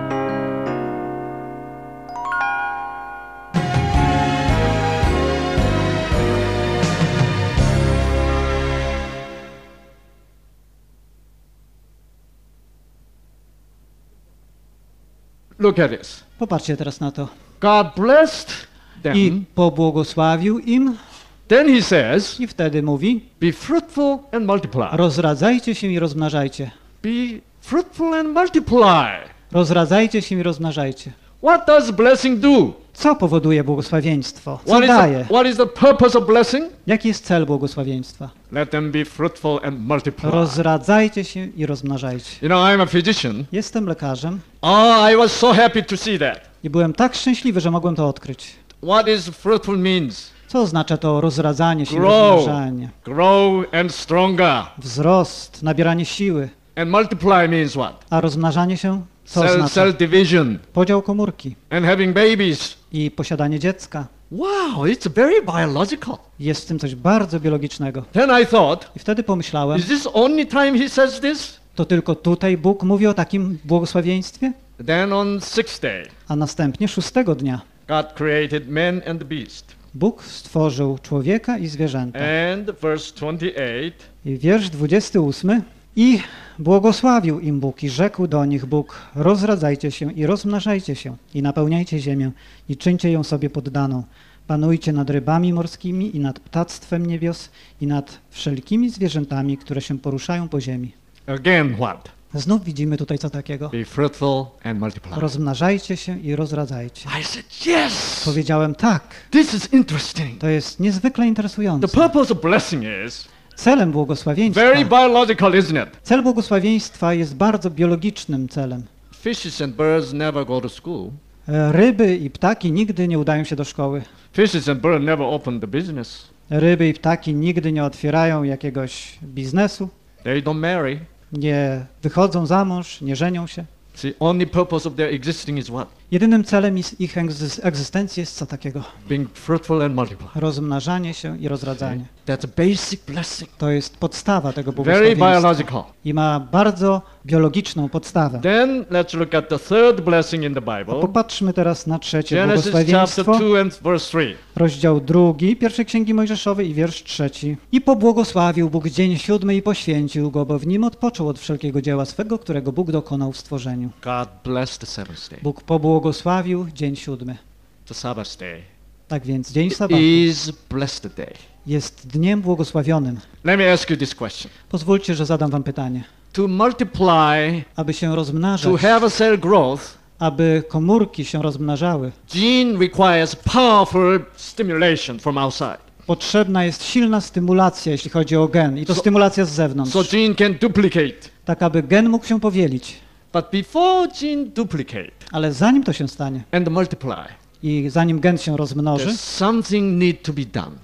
Look at this. Popatrzcie teraz na to. God blessed them. I pobłogosławił im Then he says, i wtedy mówi, be fruitful and multiply. rozradzajcie się i rozmnażajcie. Be fruitful and multiply. Rozradzajcie się i rozmnażajcie. What does blessing do? Co powoduje błogosławieństwo? Co daje? What is the purpose of blessing? Jaki jest cel błogosławieństwa? Let them be fruitful and multiply. Rozradzajcie się i rozmnażajcie. You know, I'm a physician. Jestem lekarzem Oh, I was so happy to see that. i byłem tak szczęśliwy, że mogłem to odkryć. What is fruitful means? Co oznacza to rozradzanie się i Grow. rozmnażanie? Grow and stronger. Wzrost, nabieranie siły. And multiply means what? A rozmnażanie się? Co Cell oznacza? division Podział komórki and having babies. i posiadanie dziecka. Wow, it's very biological. Jest w tym coś bardzo biologicznego. Then I thought, I wtedy pomyślałem, is this only time he says this? to tylko tutaj Bóg mówi o takim błogosławieństwie? Then on sixth day, A następnie 6 dnia God created man and the beast. Bóg stworzył człowieka i zwierzęta. And verse 28, I wiersz 28. I błogosławił im Bóg i rzekł do nich Bóg, rozradzajcie się i rozmnażajcie się i napełniajcie ziemię i czyńcie ją sobie poddaną. Panujcie nad rybami morskimi i nad ptactwem niebios i nad wszelkimi zwierzętami, które się poruszają po ziemi. again what? Znów widzimy tutaj co takiego. Be fruitful and multiply. Rozmnażajcie się i rozradzajcie. I said, yes, Powiedziałem tak, this is interesting. to jest niezwykle The interesujące. purpose of blessing is Celem błogosławieństwa, very biological, isn't it? cel błogosławieństwa jest bardzo biologicznym celem. Fishes and birds never go to school. Ryby i ptaki nigdy nie udają się do szkoły. Fishes and birds never open the business. Ryby i ptaki nigdy nie otwierają jakiegoś biznesu, They don't marry. nie wychodzą za mąż, nie żenią się. See, only purpose of their existing is what? Jedynym celem ich egzystencji jest co takiego? Being fruitful and multiply. Rozmnażanie się i rozradzanie. That's a basic blessing. To jest podstawa tego Very błogosławieństwa biological. i ma bardzo biologiczną podstawę. Then let's look at the third blessing in the A Bible. popatrzmy teraz na trzecie Genesis chapter błogosławieństwo. 2 and verse 3. Rozdział 2, pierwszej Księgi Mojżeszowej i wiersz 3. I pobłogosławił Bóg dzień 7 i poświęcił go, bo w nim odpoczął od wszelkiego dzieła swego, którego Bóg dokonał w stworzeniu. God blessed the seventh day. Bóg pobłogosławił dzień 7. The Sabbath day Tak więc dzień sabatu is blessed day. jest dniem błogosławionym. Let me ask you this question. Pozwólcie, że zadam wam pytanie. To multiply, Aby się to rozmnażać, have a cell growth, aby komórki się rozmnażały, gene requires powerful stimulation from outside. potrzebna jest silna stymulacja, jeśli chodzi o gen. I to stymulacja z So zewnątrz. gene can duplicate. Tak, aby gen mógł się powielić. But before gene duplicate Ale zanim to się stanie and multiply, i zanim gen się rozmnoży, there's something need to be done.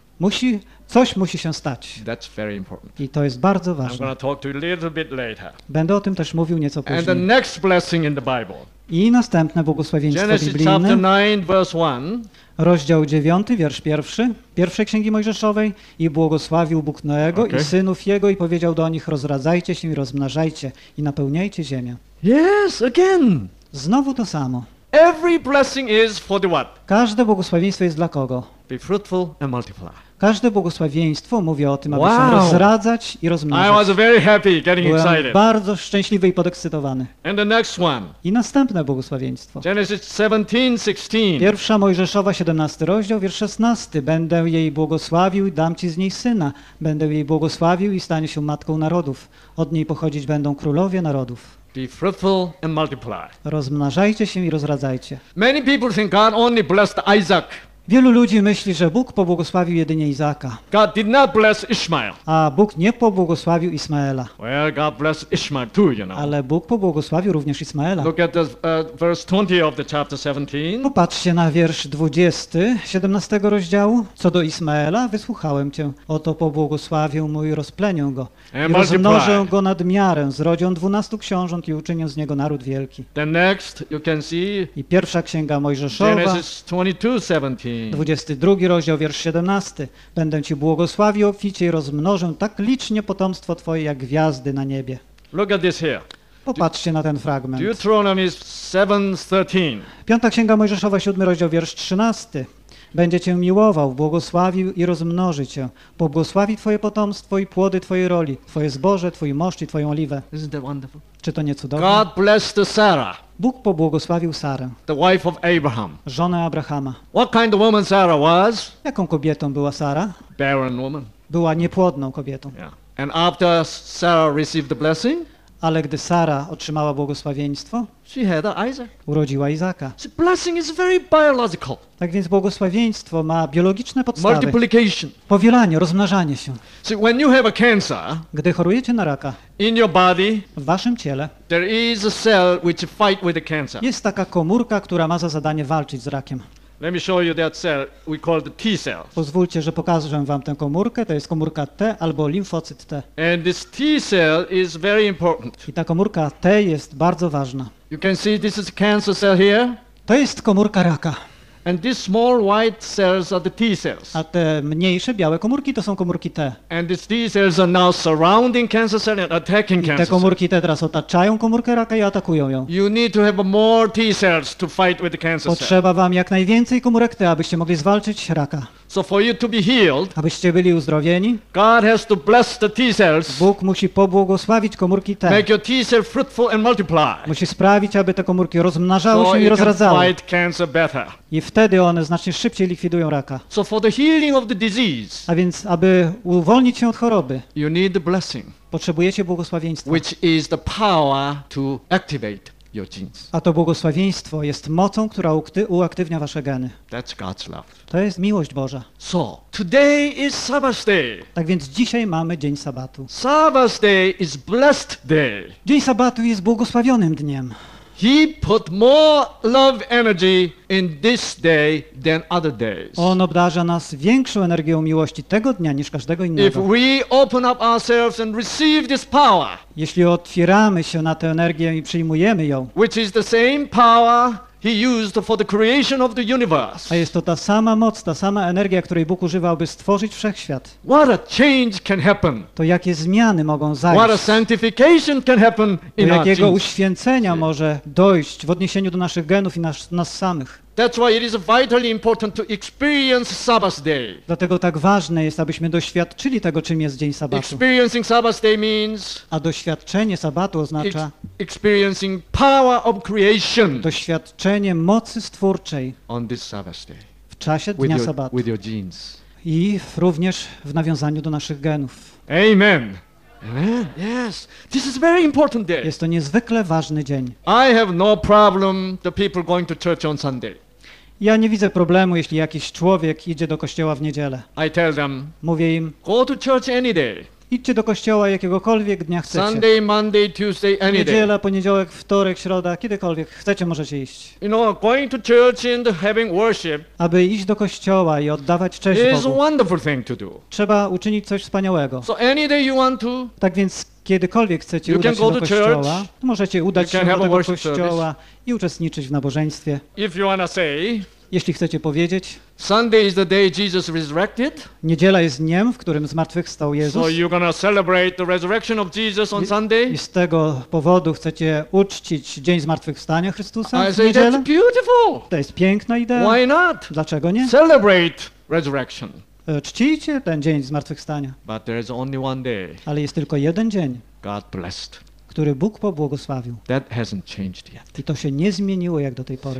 coś musi się stać. That's very important. I to jest bardzo I'm ważne. going to talk to you a little bit later. Będę o tym też mówił nieco And the później. next blessing in the Bible, I następne błogosławieństwo Genesis chapter biblijne, 9, verse 1. rozdział 9, wiersz 1, pierwszej Księgi Mojżeszowej. I błogosławił Bóg Noego Okay. i synów jego i powiedział do nich, rozradzajcie się i rozmnażajcie i napełniajcie ziemię. Yes, again. Znowu to samo. Every blessing is for the what? Każde błogosławieństwo jest dla kogo? Be fruitful and multiply. Każde błogosławieństwo mówi o tym, aby Wow. się rozradzać i I was rozmnażać. very happy, getting Byłem excited. bardzo szczęśliwy i podekscytowany. And the next one, I następne błogosławieństwo. Genesis 17:16. Pierwsza Mojżeszowa, 17 rozdział, wiersz 16. Będę jej błogosławił i dam ci z niej syna. Będę jej błogosławił i stanie się matką narodów. Od niej pochodzić będą królowie narodów. Be fruitful and multiply. Rozmnażajcie się i rozradzajcie. Many people think God only blessed Isaac. Wielu ludzi myśli, że Bóg pobłogosławił jedynie Izaaka, God did not bless Ishmael. a Bóg nie pobłogosławił Ismaela. Well, God blessed Ishmael too, you know. Ale Bóg pobłogosławił również Ismaela. Look at the verse 20 of the chapter 17. Popatrzcie na wiersz 20, 17 rozdziału. Co do Ismaela, wysłuchałem cię. Oto pobłogosławię mój i rozplenię go. And I rozmnożę multiply. go nad miarę. Zrodzią 12 książąt i uczynię z niego naród wielki. Then next, you can see I pierwsza księga Mojżeszowa, Genesis 22:17. 22 rozdział, wiersz 17. Będę Ci błogosławił obficie i rozmnożę tak licznie potomstwo Twoje jak gwiazdy na niebie. Look at this here. Popatrzcie na ten fragment. Deuteronomy 7:13. Piąta Księga Mojżeszowa, 7 rozdział, wiersz 13. Będzie Cię miłował, błogosławił i rozmnoży Cię. Pobłogosławi Twoje potomstwo i płody Twojej roli, Twoje zboże, Twój moszcz i Twoją oliwę. Isn't that wonderful? Czy to nie cudowne? God blessed Sarah, Bóg pobłogosławił Sarę, the wife of Abraham. żonę Abrahama. What kind of woman Sarah was? Jaką kobietą była Sara? Barren woman. Była niepłodną kobietą. Yeah. And after Sarah received the blessing, Ale gdy Sara otrzymała błogosławieństwo, she had Isaac. urodziła Izaka. See, blessing is very biological. Tak więc błogosławieństwo ma biologiczne podstawy. Multiplication. Powielanie, rozmnażanie się. See, when you have a cancer Gdy chorujecie na raka, in your body, w waszym ciele there is a cell which fight with the cancer. jest taka komórka, która ma za zadanie walczyć z rakiem. Let me show you that cell we call the T cell. Pozwólcie, że pokażę wam tę komórkę. To jest komórka T albo limfocyt T. And this T cell is very important. I ta komórka T jest bardzo ważna. You can see this is a cancer cell here. To jest komórka raka. And these small white cells are the T cells. A te mniejsze białe komórki to są komórki T. And these T cells are now surrounding cancer cell and attacking I te cancer cell. komórki T teraz otaczają komórkę raka i atakują ją. You need to have more T cells to fight with the cancer cell. Potrzeba wam jak najwięcej komórek T, abyście mogli zwalczyć raka. So for you to be healed, Abyście byli uzdrowieni, God has to bless the T cells, Bóg musi pobłogosławić komórki T. make your T cell fruitful and multiply. Musi sprawić, aby te komórki rozmnażały So się i you can rozradzały. fight cancer better. I wtedy one znacznie szybciej likwidują raka. So for the healing of the disease, A więc, aby uwolnić się od choroby, you need the blessing, potrzebujecie błogosławieństwa. which is the power to activate your genes. A to błogosławieństwo jest mocą, która uaktywnia wasze geny. That's God's love. To jest miłość Boża. So today is Sabbath day. Tak więc dzisiaj mamy dzień sabatu. Sabbath day is blessed day. Dzień sabatu jest błogosławionym dniem. He put more love energy in this day than other days. On obdarza nas większą energią miłości tego dnia niż każdego If innego. we open up ourselves and receive this power, Jeśli otwieramy się na tę energię i przyjmujemy ją, which is the same power He used for the creation of the universe, a jest to ta sama moc, ta sama energia, której Bóg używa, aby stworzyć wszechświat, what a change can happen. to jakie zmiany mogą What a zajść, sanctification can happen do in our jakiego genes. uświęcenia może dojść w odniesieniu do naszych genów i nas samych. That's why it is vitally important to experience Sabbath day. Dlatego tak ważne jest, abyśmy doświadczyli tego, czym jest dzień sabatu. Experiencing Sabbath day means A doświadczenie sabatu oznacza experiencing power of creation doświadczenie mocy stwórczej on this Sabbath day w czasie dnia sabatu with your genes. i również w nawiązaniu do naszych genów. Amen. Amen. Yes. This is a very important day. Jest to niezwykle ważny dzień. I have no problem the people going to church on Sunday. Ja nie widzę problemu, jeśli jakiś człowiek idzie do kościoła w niedzielę. I tell them, Mówię im, go to church any day. idźcie do kościoła jakiegokolwiek dnia chcecie. Sunday, Monday, Tuesday, any day. Niedziela, poniedziałek, wtorek, środa, kiedykolwiek chcecie, możecie iść. You know, going to church and having worship Aby iść do kościoła i oddawać cześć is a Bogu, wonderful thing to do. trzeba uczynić coś wspaniałego. So any day you want to, Tak więc kiedykolwiek chcecie You udać can się go do to kościoła, church. to możecie udać You się can do have a tego worship kościoła i uczestniczyć w nabożeństwie. if you want to say, Jeśli chcecie powiedzieć, Sunday is the day Jesus resurrected, niedziela jest dniem, w którym zmartwychwstał Jezus so you're going to celebrate the resurrection of Jesus on Sunday. i z tego powodu chcecie uczcić dzień zmartwychwstania Chrystusa I w say niedzielę. that's beautiful. To jest piękna idea. Why not? Dlaczego nie? Celebrate resurrection. Czcijcie ten dzień zmartwychwstania. But there is only one day Ale jest tylko jeden dzień, God blessed. który Bóg pobłogosławił. That hasn't changed yet. I to się nie zmieniło jak do tej pory.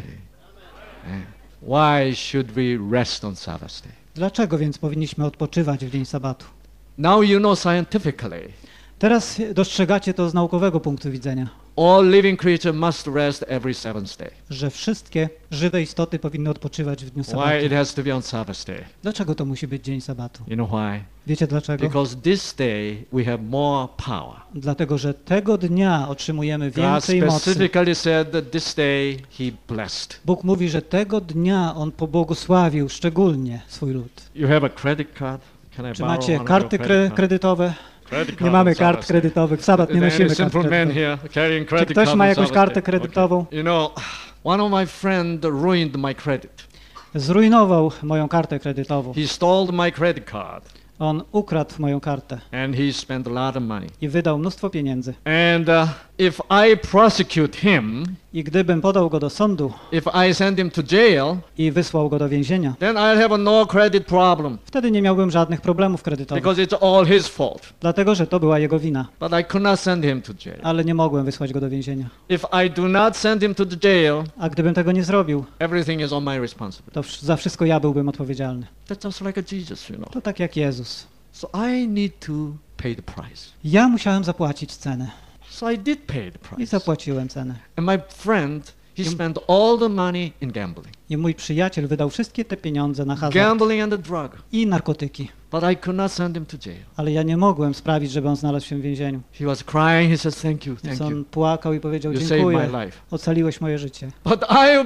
Why should we rest on Sabbath day? Dlaczego więc powinniśmy odpoczywać w dzień sabatu? Now you know scientifically, Teraz dostrzegacie to z naukowego punktu widzenia, all living creatures must rest every seventh day. że wszystkie żywe istoty powinny odpoczywać w dniu Why sabatu. it has to be on Sabbath day? Dlaczego to musi być dzień sabatu? You know why? Wiecie dlaczego? Because this day we have more power. Dlatego, że tego dnia otrzymujemy God więcej mocy. specifically said that this day He blessed. Bóg mówi, że tego dnia On pobłogosławił szczególnie swój lud. You have a credit card? Can I Czy borrow macie one of karty your credit cards? kredytowe? Credit card Nie mamy on kart Sabbath day. kredytowych. W sabat nie Is there nosimy any kart simple man kredytowych. here carrying Czy credit ktoś card ma on jakąś Sabbath kartę day? kredytową? Okay. You know, one of my friends ruined my credit. Zrujnował moją kartę kredytową. He stole my credit card. On ukradł moją kartę And he spent a lot of money. i wydał mnóstwo pieniędzy. And if I prosecute him, I gdybym podał go do sądu if I send him to jail, i wysłał go do więzienia, then I'll have a no credit problem wtedy nie miałbym żadnych problemów kredytowych, because it's all his fault. dlatego że to była jego wina. But I could not send him to jail. Ale nie mogłem wysłać go do więzienia. If I do not send him to the jail, A gdybym tego nie zrobił, everything is on my responsibility. to za wszystko ja byłbym odpowiedzialny. That's just like a Jesus, you know. To tak jak Jezus. So I need to pay the price. Ja musiałem zapłacić cenę So I did pay the i price. zapłaciłem cenę. And my friend, he spent all the money in gambling. I mój przyjaciel wydał wszystkie te pieniądze na hazard Gambling and the drug. i narkotyki. But I could not send him to jail. Ale ja nie mogłem sprawić, żeby on znalazł się w więzieniu. He was crying. He said, thank you, Więc thank you. on płakał i powiedział, You saved dziękuję, my life. ocaliłeś moje życie. But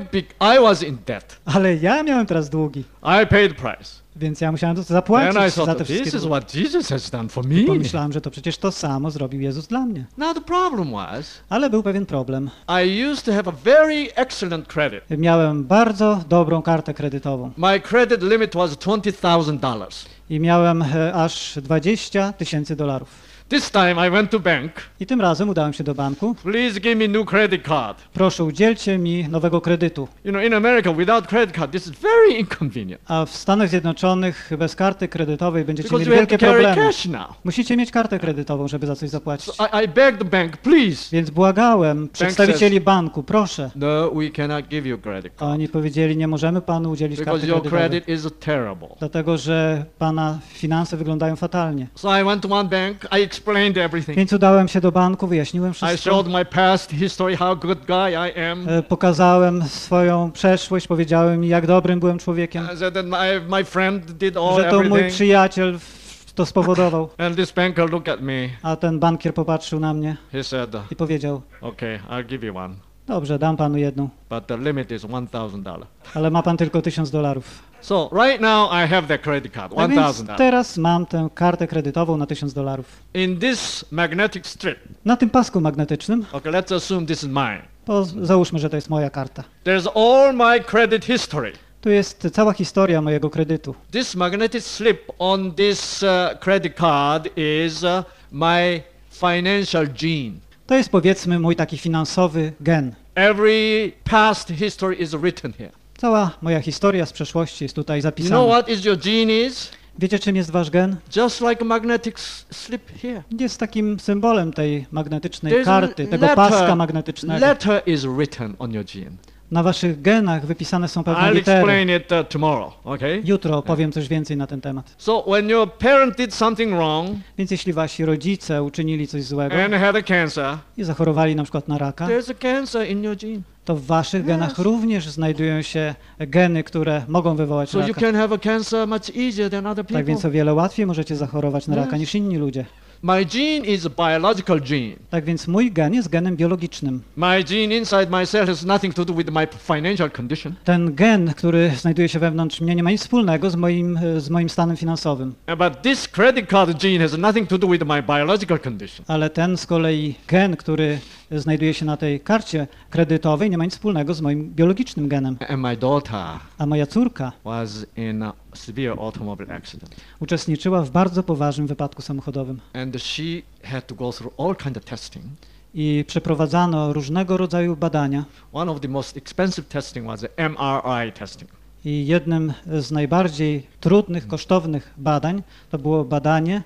I was in debt. Ale ja miałem teraz długi, I paid the price. więc ja musiałem to Then I zapłacić za thought, te this wszystkie is długi. what Jesus has done for I me. pomyślałem, że to przecież to samo zrobił Jezus dla mnie. Now the problem was, Ale był pewien problem. I used to have a very excellent credit. Miałem bardzo dobrą kartę kredytową My credit limit was $20,000. i miałem aż $20,000. This time I went to bank. I tym razem udałem się do banku. Please give me new credit card. Proszę, udzielcie mi nowego kredytu. You know, in America, without credit card, this is very inconvenient. A w Stanach Zjednoczonych bez karty kredytowej będziecie Because mieli you have to wielkie carry problemy. cash now. Musicie mieć kartę kredytową, żeby za coś zapłacić. So I begged the bank, please. Więc błagałem przedstawicieli banku, proszę. No, we cannot give you credit A card. oni powiedzieli, nie możemy panu udzielić Because karty your kredytowej, credit is terrible. dlatego że pana finanse wyglądają fatalnie. So I went to one bank. I explained everything. Więc udałem się do banku, wyjaśniłem I wszystko. showed my past history, how good guy I am. Pokazałem swoją przeszłość, powiedziałem mi, jak dobrym byłem człowiekiem, I said that my friend did all że to mój everything. przyjaciel to spowodował. And this banker looked at me. A ten bankier popatrzył na mnie He said, i powiedział, okay, I'll give you one. dobrze, dam panu jedną, But the limit is $1,000. ale ma pan tylko $1,000. So right now I have the credit card, Tak więc $1,000. teraz mam tę kartę kredytową na $1,000. In this magnetic strip, Na tym pasku magnetycznym, okay, let's assume this is mine. załóżmy, że to jest moja karta. There's all my credit history. Tu jest cała historia mojego kredytu. This magnetic slip on this credit card is my financial gene. To jest powiedzmy mój taki finansowy gen. Every past history is written here. Cała moja historia z przeszłości jest tutaj You know zapisana. what is your gene is? Wiecie, czym jest wasz gen? Just like a magnetic slip here. Jest takim symbolem tej magnetycznej There's a karty, tego letter- paska magnetycznego. Letter is written on your gene. Na waszych genach wypisane są pewne I'll litery. explain it tomorrow, okay? Jutro powiem coś więcej na ten temat. So when your parent did something wrong Więc jeśli wasi rodzice uczynili coś złego and had a cancer, i zachorowali na przykład na raka, there's a cancer in your gene. to w waszych genach również znajdują się geny, które mogą wywołać So you raka. can have a cancer much easier than other Tak więc people. o wiele łatwiej możecie zachorować na raka Yes. niż inni ludzie. My gene is a biological gene. Tak więc mój gen jest genem biologicznym. My gene inside my cell has nothing to do with my financial condition. Ten gen, który znajduje się wewnątrz mnie, nie ma nic wspólnego z moim stanem finansowym. But this credit card gene has nothing to do with my biological condition. Ale ten z kolei gen, który znajduje się na tej karcie kredytowej, nie ma nic wspólnego z moim biologicznym genem. And my daughter A moja córka was in a severe automobile accident. uczestniczyła w bardzo poważnym wypadku samochodowym And she had to go through all kind of testing. i przeprowadzano różnego rodzaju badania. One of the most expensive testing was the MRI testing. I jednym z najbardziej trudnych, kosztownych badań to było badanie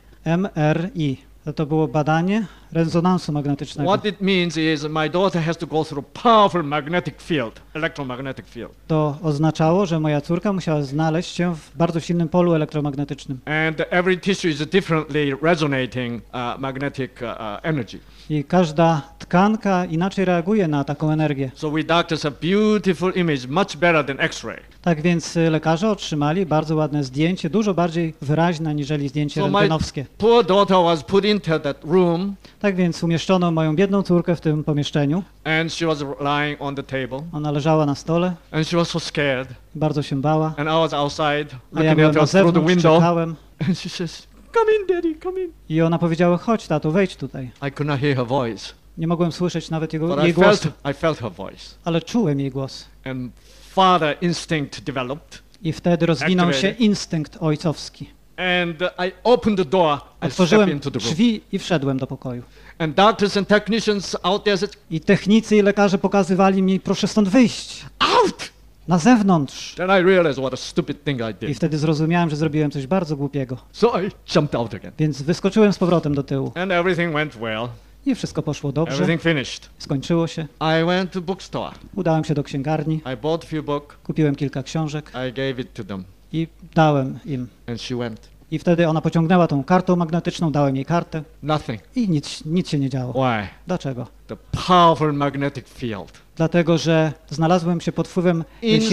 MRI. To było badanie rezonansu magnetycznego. What it means is my daughter has to go through powerful magnetic field, electromagnetic field. To oznaczało, że moja córka musiała znaleźć się w bardzo silnym polu elektromagnetycznym. And every tissue is differently resonating magnetic energy. I każda tkanka inaczej reaguje na taką energię. So we doctors have beautiful image, much better than X-ray. Tak więc lekarze otrzymali bardzo ładne zdjęcie, dużo bardziej wyraźne niżeli zdjęcie So my rentgenowskie. poor daughter was put into that room Tak więc umieszczono moją biedną córkę w tym pomieszczeniu. and she was lying on the table Ona leżała na stole, and she was so scared bardzo się bała. and I was outside A ja looking byłem at na her through the zewnątrz, window czekałem. and she says, "Come in, Daddy, come in." I ona powiedziała, chodź tato, wejdź tutaj. I could not hear her voice, Nie mogłem słyszeć nawet but jej głosu, I felt her voice. ale czułem jej głos. And father instinct developed. I wtedy rozwinął się Activated. instynkt ojcowski. And I opened the door, I stepped Otworzyłem into the room. drzwi i wszedłem do pokoju. And doctors and technicians out there said, I technicy i lekarze pokazywali mi, proszę stąd wyjść, out! na zewnątrz. Then I realized what a stupid thing I I did. wtedy zrozumiałem, że zrobiłem coś bardzo głupiego. So I jumped out again. Więc wyskoczyłem z powrotem do tyłu. And everything went well. I wszystko poszło dobrze. Everything finished. Skończyło się. I went to bookstore. Udałem się do księgarni, I bought a few books. kupiłem kilka książek I gave it to them. i dałem im. And she went. I wtedy ona pociągnęła tą kartą magnetyczną, dałem jej kartę Nothing. i nic się nie działo. Why? Dlaczego? The powerful magnetic field. Dlatego, że znalazłem się pod wpływem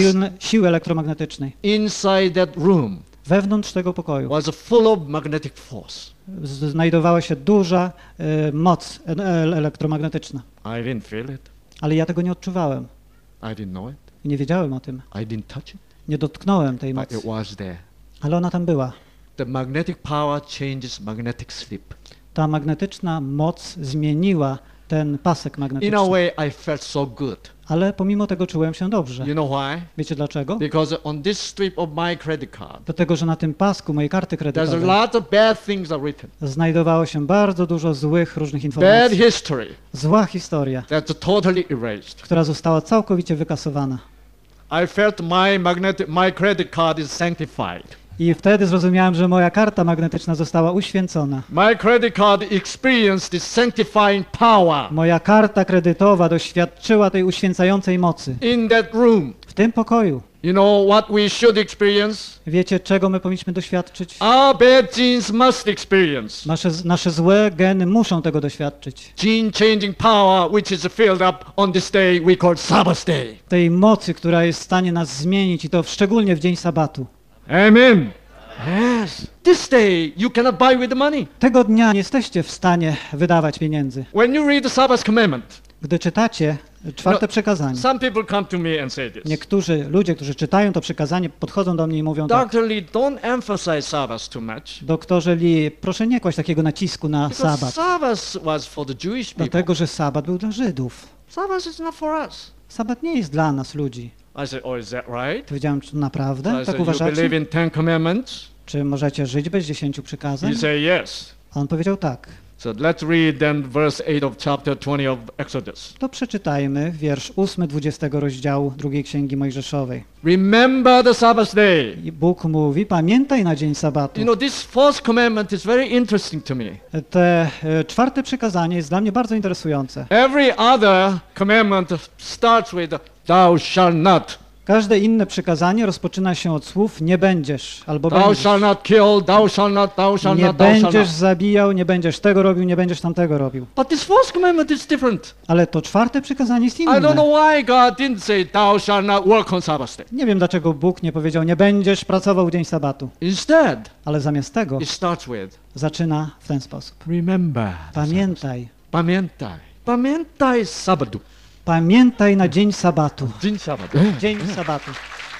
siły elektromagnetycznej. Inside that room Wewnątrz tego pokoju was full of magnetic force. znajdowała się duża moc elektromagnetyczna. I didn't feel it. Ale ja tego nie odczuwałem. I didn't know it. Nie wiedziałem o tym. I didn't touch it. Nie dotknąłem tej But mocy. it was there. Ale ona tam była. The magnetic power changes magnetic slip. Ta magnetyczna moc zmieniła ten pasek In a magnetyczny. way, I felt so good. Ale pomimo tego czułem się dobrze. You know why? Wiecie dlaczego? Because on this strip of my credit card, Dlatego, że na tym pasku mojej karty there's a kredytowej lot of bad things are written. znajdowało się bardzo dużo złych różnych Bad informacji. history Zła historia, that's totally erased. która została całkowicie wykasowana. I felt my credit card is sanctified. I wtedy zrozumiałem, że moja karta magnetyczna została uświęcona. My credit card experienced this sanctifying power Moja karta kredytowa doświadczyła tej uświęcającej mocy. in that room. W tym pokoju. You know what we should experience? Wiecie, czego my powinniśmy doświadczyć? Our bad genes must experience Nasze złe geny muszą tego doświadczyć. gene changing power, which is filled up on this day we call Sabbath day. Tej mocy, która jest w stanie nas zmienić i to szczególnie w dzień sabatu. Amen. Yes. This day you cannot buy with the money. Tego dnia nie jesteście w stanie wydawać pieniędzy. When you read the Sabbath commandment, Gdy czytacie czwarte przekazanie, some people come to me and say this. niektórzy ludzie, którzy czytają to przekazanie, podchodzą do mnie i mówią tak: Dr. Lee, don't emphasize Sabbath too much. doktorze Lee, proszę nie kłaść takiego nacisku na Because sabat, Sabbath was for the Jewish people. dlatego że sabat był dla Żydów. Sabbath is not for us. Sabat nie jest dla nas, ludzi. I said, oh, is that right? Powiedziałem, czy So naprawdę I tak said, you uważacie? believe in 10 commandments? Czy możecie żyć bez 10 przykazań? He said, yes. A on powiedział tak. So let's read then verse 8 of chapter 20 of Exodus. To przeczytajmy wiersz 8 20 rozdziału drugiej Księgi Mojżeszowej. Remember the Sabbath day. I Bóg mówi, pamiętaj na dzień sabatu. You know, this first commandment is very interesting to me. Te czwarte przykazanie jest dla mnie bardzo interesujące. Every other commandment starts with thou shalt not. Każde inne przykazanie rozpoczyna się od słów nie będziesz albo Thou będziesz. shalt not kill, thou shalt not, thou shalt Nie not, thou shalt będziesz not. zabijał, nie będziesz tego robił, nie będziesz tamtego robił. But this first commandment is different. Ale to czwarte przykazanie jest I don't know inne. why God didn't say thou shalt not work on Sabbath day. Nie wiem, dlaczego Bóg nie powiedział nie będziesz pracował w dzień sabatu. Instead, Ale zamiast tego it starts with zaczyna w ten sposób. remember. Pamiętaj. Pamiętaj. Pamiętaj sabatu. Pamiętaj na dzień sabatu. Dzień sabatu. Dzień sabatu.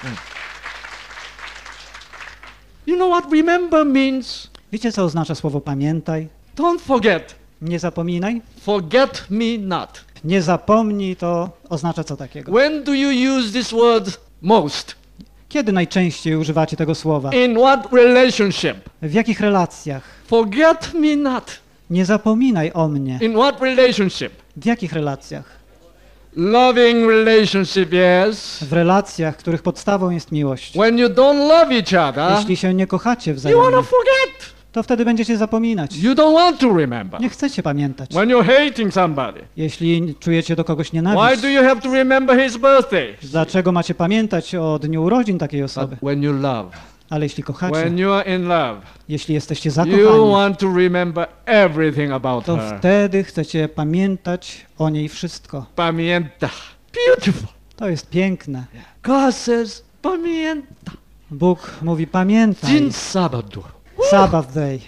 You know what remember means? Wiecie, co oznacza słowo pamiętaj? Don't forget. Nie zapominaj. Forget me not. Nie zapomnij, to oznacza co takiego? When do you use this word most? Kiedy najczęściej używacie tego słowa? In what relationship? W jakich relacjach? Forget me not. Nie zapominaj o mnie. In what relationship? W jakich relacjach? Loving relationship, yes. W relacjach, których podstawą jest miłość. When you don't love each other, Jeśli się nie kochacie you want wzajemnie, to forget. to wtedy będziecie zapominać. You don't want to remember. Nie chcecie pamiętać. When you're hating somebody, Jeśli czujecie do kogoś why nienawiść, do you have to remember his birthday? dlaczego macie pamiętać o dniu urodzin takiej But osoby? when you love, Ale jeśli kochacie, when you are in love, jeśli jesteście you zakochani, want to remember everything about to her. wtedy chcecie pamiętać o niej wszystko. Pamięta. Beautiful. To jest piękne. God says, pamięta. Bóg mówi pamiętaj. Dzień sabatu. Sabbath day.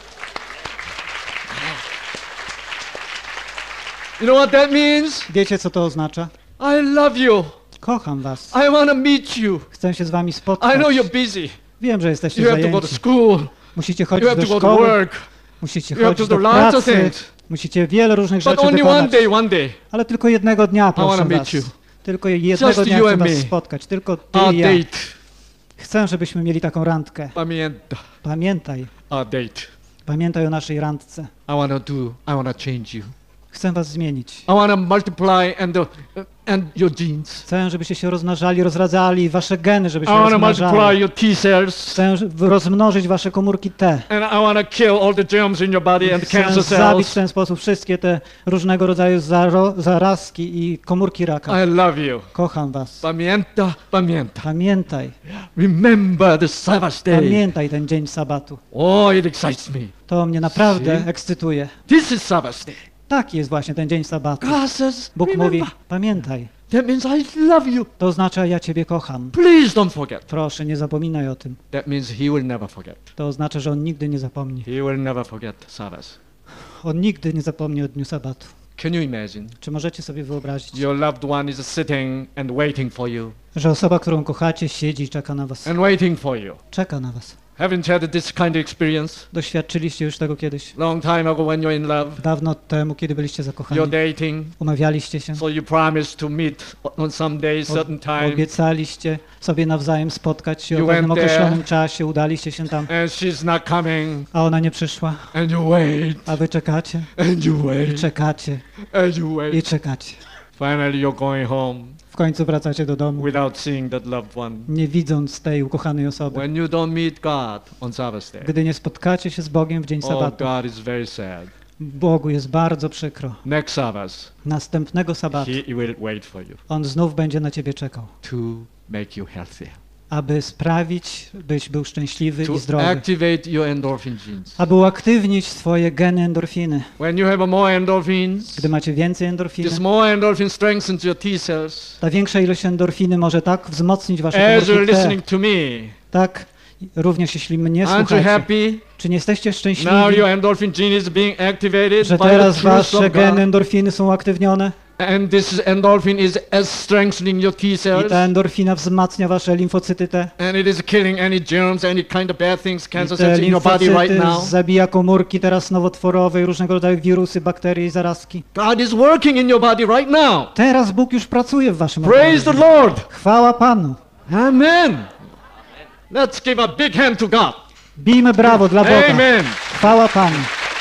You know what that means? Wiecie, co to oznacza? I love you. Kocham was. I want to meet you. Chcę się z wami I spotkać. know you're busy. Wiem, że jesteście You have to go to zajęci. school. Musicie You chodzić have do to go to szkoły, work. musicie You have to chodzić do do lots of pracy, things. musicie wiele różnych But rzeczy only wykonać. one day. Ale tylko jednego dnia, proszę wanna meet was. you. Tylko jednego Just dnia you chcę and was me. spotkać. Tylko ty Our i ja. date. Chcę, żebyśmy mieli taką randkę. Pamięta Pamiętaj, our date. pamiętaj o naszej randce. I want to change you. Chcę was zmienić. I want to multiply and your genes. Chcę, żebyście się rozmnażali, rozradzali, wasze geny, żeby I się want to multiply rozmnażały. your T cells. Chcę rozmnożyć wasze komórki T. And I want to kill all the germs in your body and Chcę cancer zabić w cells. ten sposób wszystkie te różnego rodzaju zarazki i komórki raka. I love you. Kocham was. Pamięta. Pamiętaj, Remember the Sabbath day. pamiętaj ten dzień sabatu. Oh, it excites me. To mnie naprawdę See? ekscytuje. This is Sabbath day. Taki jest właśnie ten dzień sabatu. God says, Bóg remember. mówi, pamiętaj. That means I love you. To oznacza, ja ciebie kocham. Please don't forget. Proszę, nie zapominaj o tym. That means he will never forget. To oznacza, że on nigdy nie zapomni. He will never forget Sabbath. On nigdy nie zapomni o dniu sabatu. Can you imagine? Czy możecie sobie wyobrazić, Your loved one is sitting and waiting for you. że osoba, którą kochacie, siedzi i czeka na was? And waiting for you. Czeka na was. Haven't you had this kind of experience? Doświadczyliście już tego kiedyś? Long time ago when you're in love, Dawno temu, kiedy byliście zakochani. you're dating, Umawialiście się. so you promise to meet on some day, certain time, Obiecaliście sobie nawzajem spotkać się You o pewnym went there. określonym czasie. Udaliście się tam, and she's not coming, a ona nie przyszła. and you wait, A wy czekacie and you i wait, czekacie and you i wait. czekacie. Finally you're going home W końcu wracacie do domu, without seeing that loved one. nie widząc tej ukochanej osoby. When you don't meet God on Sabbath day, Gdy nie spotkacie się z Bogiem w dzień oh, sabatu, God is very sad. Bogu jest bardzo przykro. Next Sabbath, Następnego sabatu He will wait for you On znów będzie na ciebie czekał, to make you healthier, aby sprawić, byś był szczęśliwy to i zdrowy, activate your endorphin genes. aby uaktywnić swoje geny endorfiny. When you have more endorphins, Gdy macie więcej endorfiny, this more endorphin strengthens your T cells. ta większa ilość endorfiny może tak wzmocnić wasze As you're komórki T, listening to me, tak również jeśli mnie aren't you słuchacie. happy? Czy nie jesteście Now szczęśliwi, your endorphin gene is being activated że by the teraz truth wasze of geny God. endorfiny są aktywnione And this endorphin is as strengthening your T i cells. ta endorfina wzmacnia wasze limfocyty T? And it is killing any germs, any kind of bad things, I cancer te cells in your body right limfocyty now. zabija komórki teraz nowotworowe i różnego rodzaju wirusy, bakterie i zarazki. God is working in your body right now. Teraz Bóg już pracuje w waszym Praise the organizmie. Lord. Chwała Panu. Amen. Let's give a big hand to God. Bijmy brawo dla Boga. Amen. Chwała Panu.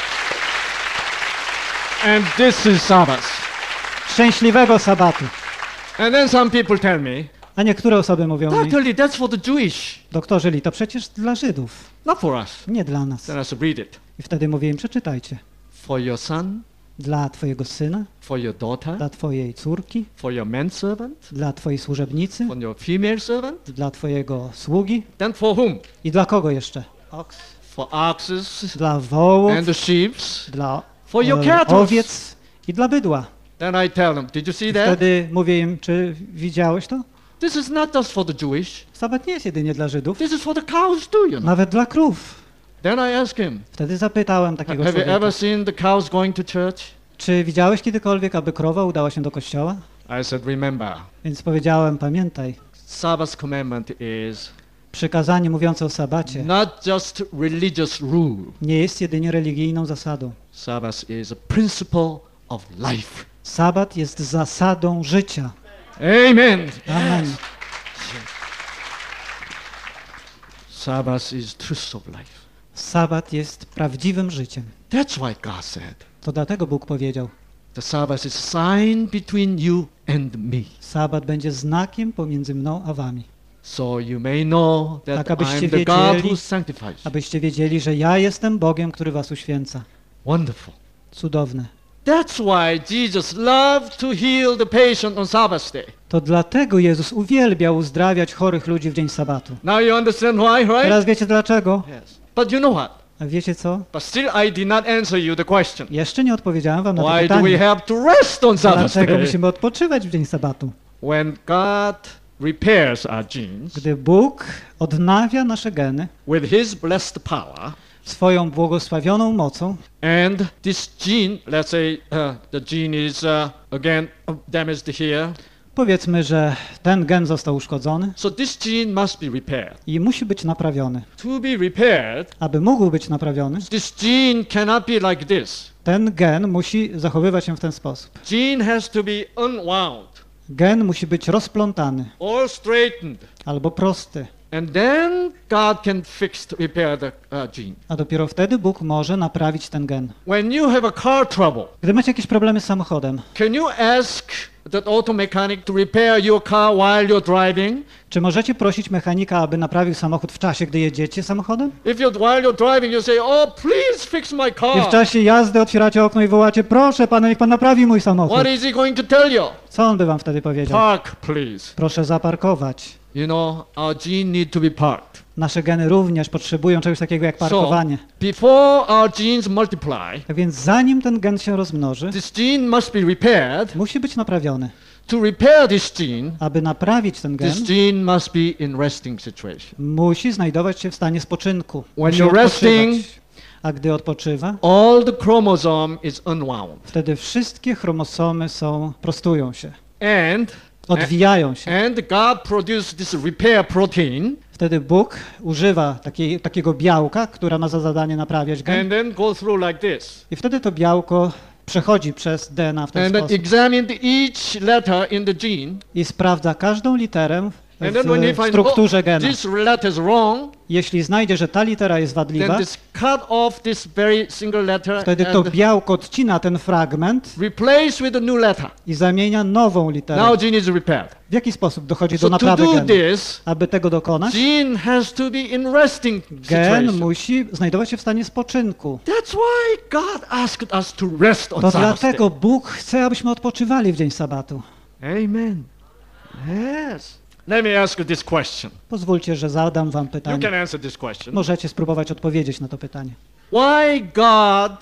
And this is Sabbath. Szczęśliwego sabatu. And then some people tell me, A niektóre osoby mówią mi, Dr. Lee, that's for the Jewish, doktorze Lee, to przecież dla Żydów, not for us. nie dla nas. Then I said, read it. I wtedy mówię im, przeczytajcie. For your son, Dla twojego syna, for your daughter, dla twojej córki, for your manservant, dla twojej służebnicy, for your female servant, dla twojego sługi then for whom? i dla kogo jeszcze? For oxes Dla wołów, and the sheep, dla for your cattle. owiec i dla bydła. Then I tell them, did you see I that? wtedy mówię im, czy widziałeś to? This is not just for the Jewish. Sabat nie jest jedynie dla Żydów, This is for the cows too, you know. nawet dla krów. Then I asked him, Wtedy zapytałem takiego have you człowieka, ever seen the cows going to church? czy widziałeś kiedykolwiek, aby krowa udała się do kościoła? I said, remember, Więc powiedziałem, pamiętaj, Sabbath commandment is przykazanie mówiące o sabacie not just religious rule. nie jest jedynie religijną zasadą. Sabbath is a principle of life. Sabat jest zasadą życia. Amen. Amen. Sabbath is truth of life. Sabat jest prawdziwym życiem. That's why God said, To dlatego Bóg powiedział, the Sabbath is a sign between you and me. sabat będzie znakiem pomiędzy mną a wami. So you may know that Tak, abyście I am the God wiedzieli, who sanctifies. abyście wiedzieli, że ja jestem Bogiem, który was uświęca. Wonderful. Cudowne. That's why Jesus loved to heal the patient on Sabbath day. To dlatego Jezus uwielbiał uzdrawiać chorych ludzi w dzień sabatu. Now you understand why, right? Teraz wiecie dlaczego? Yes. But you know what? A wiecie co? But still I did not answer you the question. Jeszcze nie odpowiedziałem wam na to Why do we pytanie. have to rest on Sabbath Dlaczego day? musimy odpoczywać w dzień sabatu? When God repairs our genes Gdy Bóg odnawia nasze geny with His blessed power, swoją błogosławioną mocą, and this gene, let's say the gene is again damaged here, powiedzmy, że ten gen został uszkodzony so this gene must be repaired. i musi być naprawiony. To be repaired, Aby mógł być naprawiony, this gene cannot be like this. ten gen musi zachowywać się w ten sposób. Gene has to be unwound Gen musi być rozplątany or straightened. albo prosty. And then God can repair the gene. A dopiero wtedy Bóg może naprawić ten gen. When you have a car trouble, Gdy macie jakieś problemy z samochodem, can you ask the auto mechanic to repair your car while you're driving? czy możecie prosić mechanika, aby naprawił samochód w czasie, gdy jedziecie samochodem? While you're driving, you say, "Oh, please fix my I w car." czasie jazdy otwieracie okno i wołacie, proszę pana, niech pan naprawi mój samochód. What is he going to tell you? Co on by wam wtedy powiedział? Park, please. Proszę zaparkować. You know, our gene need to be parked. Nasze geny również potrzebują czegoś takiego jak So, parkowanie. before our genes multiply, Tak więc zanim ten gen się rozmnoży, this gene must be repaired. musi być naprawiony. To repair this gene, Aby naprawić ten gen, this gene must be in resting situation. musi znajdować się w stanie spoczynku. When Musi you're odpoczywać. resting, A gdy odpoczywa, all the chromosome is unwound. wtedy wszystkie chromosomy prostują się, And odwijają się. And God produced this repair protein Wtedy Bóg używa takiego białka, które ma za zadanie naprawiać gen. and then go through like this. I wtedy to białko przechodzi przez DNA w ten And then sposób examined each letter in the gene. i sprawdza każdą literę And then when he w finds, strukturze gena. this letter is wrong, Jeśli znajdzie, że ta litera jest then wadliwa, this cut off this very single letter wtedy to and białko odcina ten fragment replace with a new letter. i zamienia nową literę. Now gene is repaired. W jaki sposób dochodzi do So to naprawy do genu? this, Aby tego dokonać, gene has to be in resting gen situation. musi znajdować się w stanie spoczynku. That's why God asked us to rest on To Sabbath day. dlatego Bóg chce, abyśmy odpoczywali w dzień sabatu. Amen. Yes. Let me ask you this question. Pozwólcie, że zadam wam You pytanie. can answer this question. Możecie spróbować odpowiedzieć na to pytanie. Why God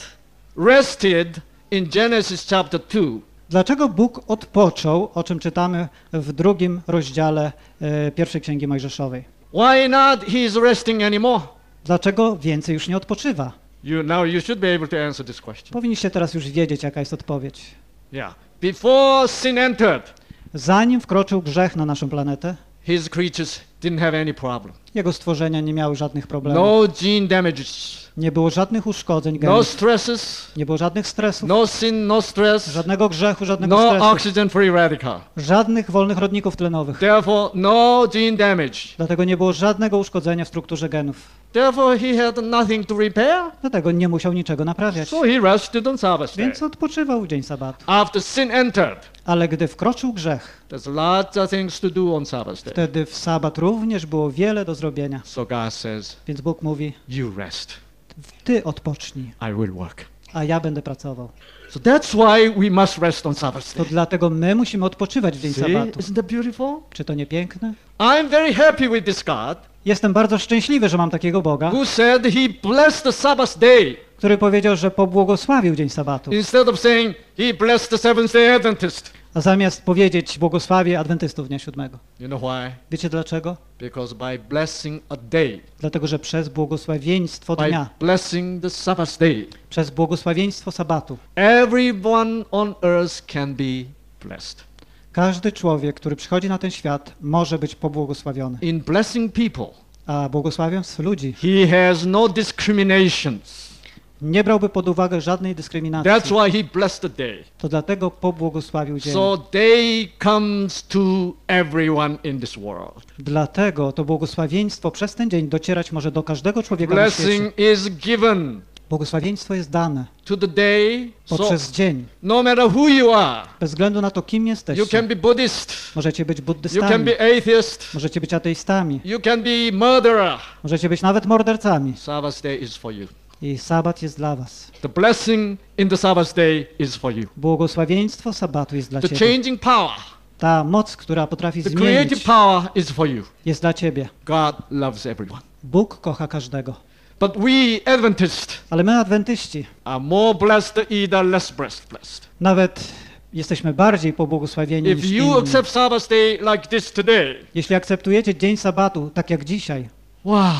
rested in Genesis chapter 2 Dlaczego Bóg odpoczął, o czym czytamy w 2 rozdziale pierwszej Księgi Mojżeszowej? Why not he is resting anymore? Dlaczego więcej już nie odpoczywa? Now you should be able to answer this question. Powinniście teraz już wiedzieć, jaka jest odpowiedź. Yeah. Before sin entered, Zanim wkroczył grzech na naszą planetę, his creatures didn't have any problem. jego stworzenia nie miały żadnych problemów. No gene damages, Nie było żadnych uszkodzeń no genów, stresses, nie było żadnych stresów, no sin, no stress, żadnego grzechu, żadnego no stresu, oxygen free radical. żadnych wolnych rodników tlenowych. Therefore, no gene damage. Dlatego nie było żadnego uszkodzenia w strukturze genów. Therefore, he had nothing to repair. Dlatego nie musiał niczego naprawiać. So he rested on Sabbath day. Więc odpoczywał w dzień sabatu. After sin entered, Ale gdy wkroczył grzech, there's lots of things to do on Sabbath day. wtedy w sabat również było wiele do zrobienia. So God says, Więc Bóg mówi, you rest, ty odpocznij, I will work. a ja będę pracował. So that's why we must rest on Sabbath To day. dlatego my musimy odpoczywać w dzień See, sabatu. isn't that beautiful? Czy to nie piękne? I'm very happy with this God Jestem bardzo szczęśliwy, że mam takiego Boga, who said he blessed the Sabbath day który powiedział, że pobłogosławił dzień sabatu. instead of saying he blessed the Seventh Day Adventist. A zamiast powiedzieć błogosławię adwentystów dnia 7. You know why? Wiecie dlaczego? Because by blessing a day, Dlatego, że przez błogosławieństwo by dnia, blessing the Sabbath day, przez błogosławieństwo sabatu, everyone on earth can be blessed. każdy człowiek, który przychodzi na ten świat, może być pobłogosławiony. In blessing people, A błogosławiąc ludzi, he has no discriminations. nie brałby pod uwagę żadnej dyskryminacji. That's why he blessed the day. To dlatego pobłogosławił dzień. So day comes to everyone in this world. Dlatego to błogosławieństwo przez ten dzień docierać może do każdego człowieka na świecie. Blessing is given Błogosławieństwo jest dane to the day. So poprzez dzień. no matter who you are, Bez względu na to, kim you jesteście. can be Buddhist, Możecie być you buddystami, can be atheist, możecie być ateistami, you can be murderer. możecie być nawet mordercami. Sabbath day is for you. I sabat jest dla was. The blessing in the Sabbath day is for you. Błogosławieństwo sabatu jest dla The ciebie. changing power, Ta moc, która potrafi the creative zmienić, power is for you. jest dla ciebie. God loves everyone. Bóg kocha każdego. But we Adventists Ale my, adwentyści, are more blessed either less blessed. nawet jesteśmy bardziej pobłogosławieni niż If you inni. accept Sabbath day like this today, Jeśli akceptujecie dzień sabatu tak jak dzisiaj, wow,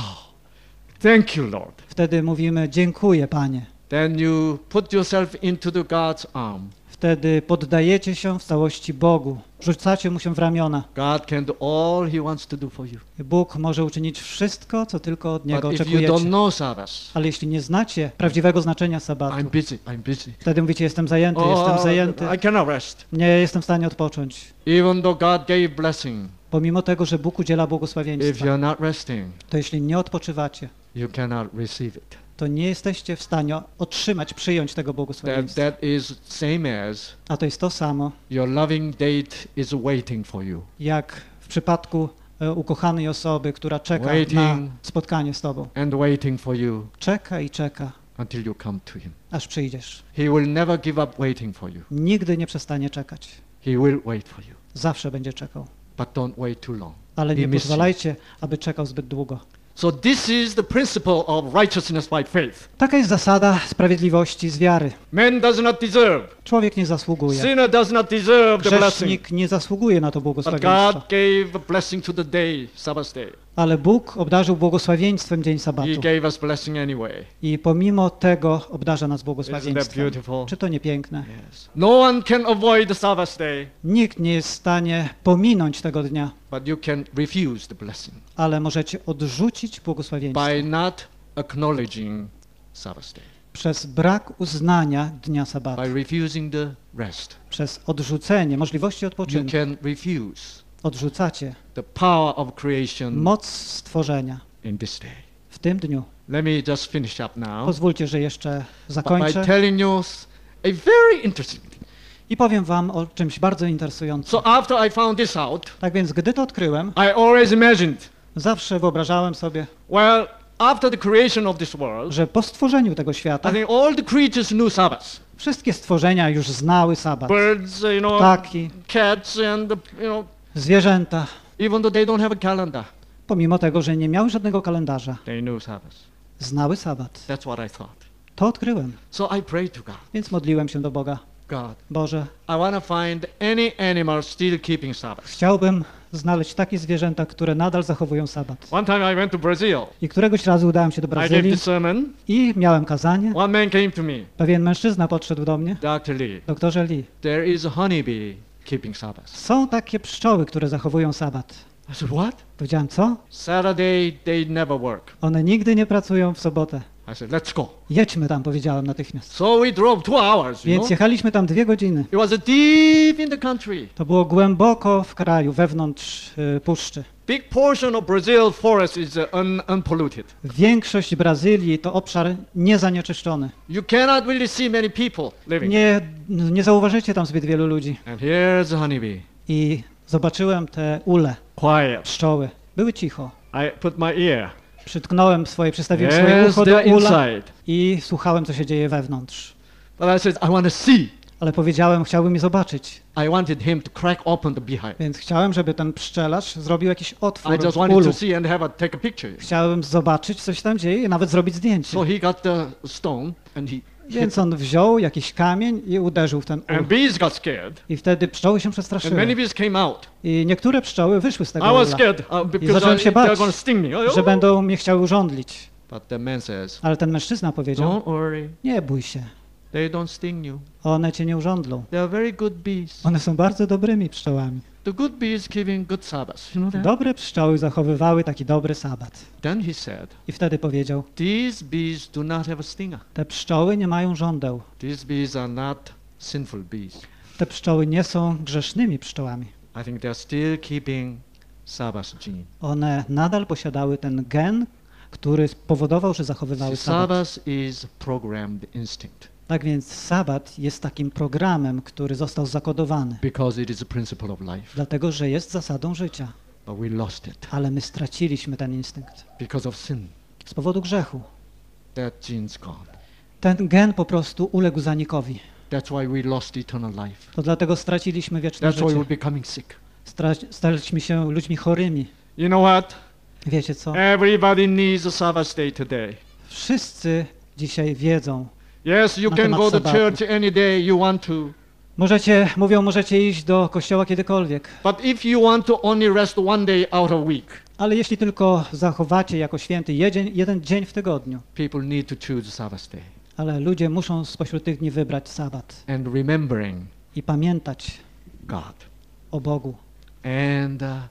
thank you, Lord. wtedy mówimy dziękuję, Panie. Then you put yourself into the God's arm. Wtedy poddajecie się w całości Bogu. Rzucacie Mu się w ramiona. God can do all He wants to do for you. Bóg może uczynić wszystko, co tylko od Niego But if you oczekujecie. don't know Sabbath, Ale jeśli nie znacie prawdziwego znaczenia sabatu, I'm busy. wtedy mówicie, jestem zajęty, Oh, jestem zajęty, I cannot rest. nie jestem w stanie odpocząć. Even though God gave blessing, Pomimo tego, że Bóg udziela if błogosławieństwa, you're not resting, to jeśli nie odpoczywacie, you cannot receive it. to nie jesteście w stanie otrzymać, przyjąć tego błogosławieństwa. That is same as A to jest to samo, your loving date is waiting for you. jak w przypadku ukochanej osoby, która czeka na Waiting. spotkanie z tobą. And waiting for you Czeka i czeka, until you come to him. aż przyjdziesz. He will never give up waiting for you. Nigdy nie przestanie czekać. He will wait for you. Zawsze będzie czekał. But don't wait too long. Ale He nie missed you. pozwalajcie, aby czekał zbyt długo. So this is the principle of righteousness by faith. Taka jest zasada sprawiedliwości z wiary. Man does not deserve. Człowiek nie zasługuje. Sinner does not deserve the blessing. Grzesznik nie zasługuje na to But błogosławieństwo. God gave a blessing to the day, Sabbath day. Ale Bóg obdarzył błogosławieństwem dzień He sabatu. gave us blessing anyway. I pomimo tego obdarza nas Isn't that błogosławieństwem. beautiful? Czy to nie piękne? Yes. No one can avoid the Sabbath day, Nikt nie jest w stanie pominąć tego dnia, but you can refuse the blessing ale możecie odrzucić błogosławieństwo by not acknowledging Sabbath day, przez brak uznania dnia sabatu, by refusing the rest. przez odrzucenie możliwości You odpoczynku. can refuse Odrzucacie the power of creation moc stworzenia in this day. w tym dniu. Let me just finish up now Pozwólcie, że jeszcze by zakończę telling you a very interesting thing. i powiem wam o czymś bardzo interesującym. So after I found this out, Tak więc, gdy to odkryłem, I always imagined, zawsze wyobrażałem sobie, well, after the creation of this world, że po stworzeniu tego świata I think all the creatures knew Sabbath. wszystkie stworzenia już znały sabat. Birds, Ptaki, cats, and zwierzęta, even though they don't have a calendar, pomimo tego, że nie miały żadnego kalendarza, they knew Sabbath. znały sabat. That's what I thought. To odkryłem, So I prayed to God. więc modliłem się do Boga. God, Boże, I want to find any animal still keeping Sabbath. chciałbym znaleźć takie zwierzęta, które nadal zachowują sabat. One time I went to Brazil. I któregoś razu udałem się do I gave Brazylii the sermon. i miałem kazanie. One man came to me, Pewien mężczyzna podszedł do mnie, Dr. Lee. doktorze Lee. There is a honeybee keeping Sabbath. Są takie pszczoły, które zachowują sabat. I said, what? Powiedziałem, co? Saturday, they never work. One nigdy nie pracują w sobotę. I said, let's go. Jedźmy tam, powiedziałem natychmiast. So we drove 2 hours, you Więc know. jechaliśmy tam 2 godziny. It was deep in the country. To było głęboko w kraju, wewnątrz puszczy. Big portion of Brazil forest is unpolluted. Większość Brazylii to obszar niezanieczyszczony. You cannot really see many people living. Nie zauważycie tam zbyt wielu ludzi. And here's a honeybee. I zobaczyłem te ule, Quiet. pszczoły. Były cicho. I put my ear. Przystawiłem swoje Yes, ucho do they're ula inside. i słuchałem, co się dzieje wewnątrz. But I said, I want to see. Ale powiedziałem, chciałbym je zobaczyć. I wanted him to crack open the beehive. Więc chciałem, żeby ten pszczelarz zrobił jakiś otwór I just w wanted ulu. to see and take a picture. Chciałem zobaczyć, co się tam dzieje i nawet zrobić zdjęcie. So he got the stone and he hit Więc on wziął jakiś kamień i uderzył w ten ul. and bees got scared. I wtedy pszczoły się And przestraszyły. many bees came out. I niektóre pszczoły wyszły z I tego was ula, scared because zacząłem się bać, they're going to sting me. że będą mnie chciały urządlić. But the man says, Ale ten mężczyzna powiedział, don't worry. nie bój się, They don't sting you. one cię nie urządlą. They are very good bees. One są bardzo dobrymi pszczołami. The good bees keeping good Sabbath. You know that? Dobre pszczoły zachowywały taki dobry sabat. Then he said, I wtedy powiedział, these bees do not have a stinger. te pszczoły nie mają żądeł. These bees are not sinful bees. Te pszczoły nie są grzesznymi pszczołami. I think they're still keeping Sabbath gene. One nadal posiadały ten gen, który spowodował, że zachowywały sabat. Sabbath is programmed instinct Tak więc sabat jest takim programem, który został zakodowany, because it is a principle of life. dlatego że jest zasadą życia. But we lost it Ale my straciliśmy ten instynkt because of sin. z powodu grzechu. That gene's gone. Ten gen po prostu uległ zanikowi. That's why we lost eternal life. To dlatego straciliśmy wieczne That's why życie. we're becoming sick. Staliśmy się ludźmi chorymi. You know what? Wiecie co? Everybody needs a Sabbath day today. Wszyscy dzisiaj wiedzą. Yes, you Na can temat go to sabatu. church any day you want to. Możecie iść do kościoła kiedykolwiek. But if you want to only rest one day out of a week, Ale jeśli tylko zachowacie jako święty jeden dzień w tygodniu, people need to choose Sabbath day. ale ludzie muszą spośród tych dni wybrać sabat And remembering i pamiętać God. o Bogu. And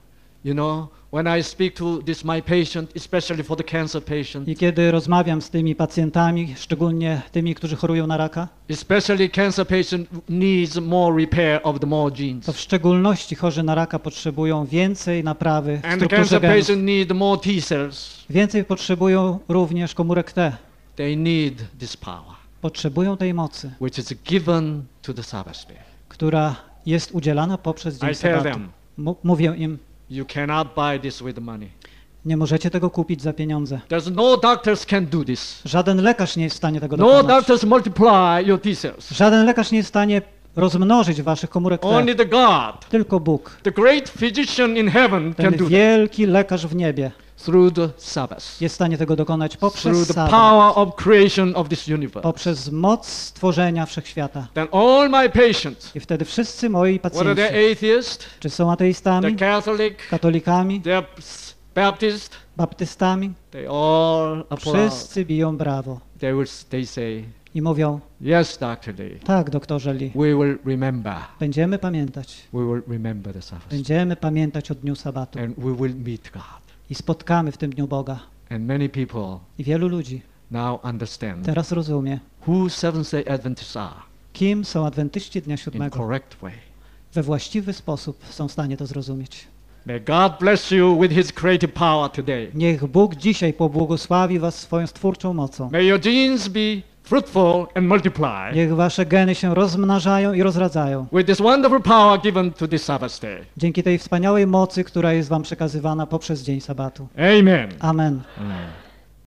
You know, when I speak to this my patient, especially for the cancer patient, I kiedy rozmawiam z tymi pacjentami, szczególnie tymi, którzy chorują na raka, especially cancer patient needs more repair of the more genes. to w szczególności chorzy na raka potrzebują więcej naprawy w And the strukturze cancer genów. patient need more T cells. Więcej potrzebują również komórek T. They need this power, Potrzebują tej mocy, which is given to the Sabbath day. która jest udzielana poprzez dzień I tell sabatu. them, Mówię im, you cannot buy this with money. nie możecie tego kupić za pieniądze. There's no doctors can do this. Żaden lekarz nie jest w stanie tego No dokonać. doctors multiply your T cells. Żaden lekarz nie jest w stanie rozmnożyć waszych komórek T. Only the God, Tylko Bóg, the great physician in heaven, can ten do that wielki lekarz w niebie, through the Sabbath, jest w stanie tego dokonać through poprzez the sabat, power of creation of this universe. poprzez moc stworzenia wszechświata. Then all my patients, I wtedy wszyscy moi whether pacjenci, they're atheist, czy są they're ateistami, Catholic, katolikami, they're Baptist, baptystami, they all applaud. wszyscy biją brawo They say, i mówią, yes, Dr. Lee, tak, doktorze Lee, we will remember. będziemy pamiętać. We will remember the Sabbath. Będziemy pamiętać o dniu sabatu And we will meet God. i spotkamy w tym dniu Boga. And many people I wielu ludzi now understand teraz rozumie, who Seventh-day Adventists are kim są adwentyści dnia in siódmego. correct way. We właściwy sposób są w stanie to zrozumieć. May God bless you with His creative power today. Niech Bóg dzisiaj pobłogosławi was swoją stwórczą mocą. May your genes be fruitful and multiply Niech wasze geny się rozmnażają i rozradzają. with this wonderful power given to this Sabbath day. Dzięki tej wspaniałej mocy, która jest wam przekazywana poprzez dzień sabatu. Amen. Amen. Amen.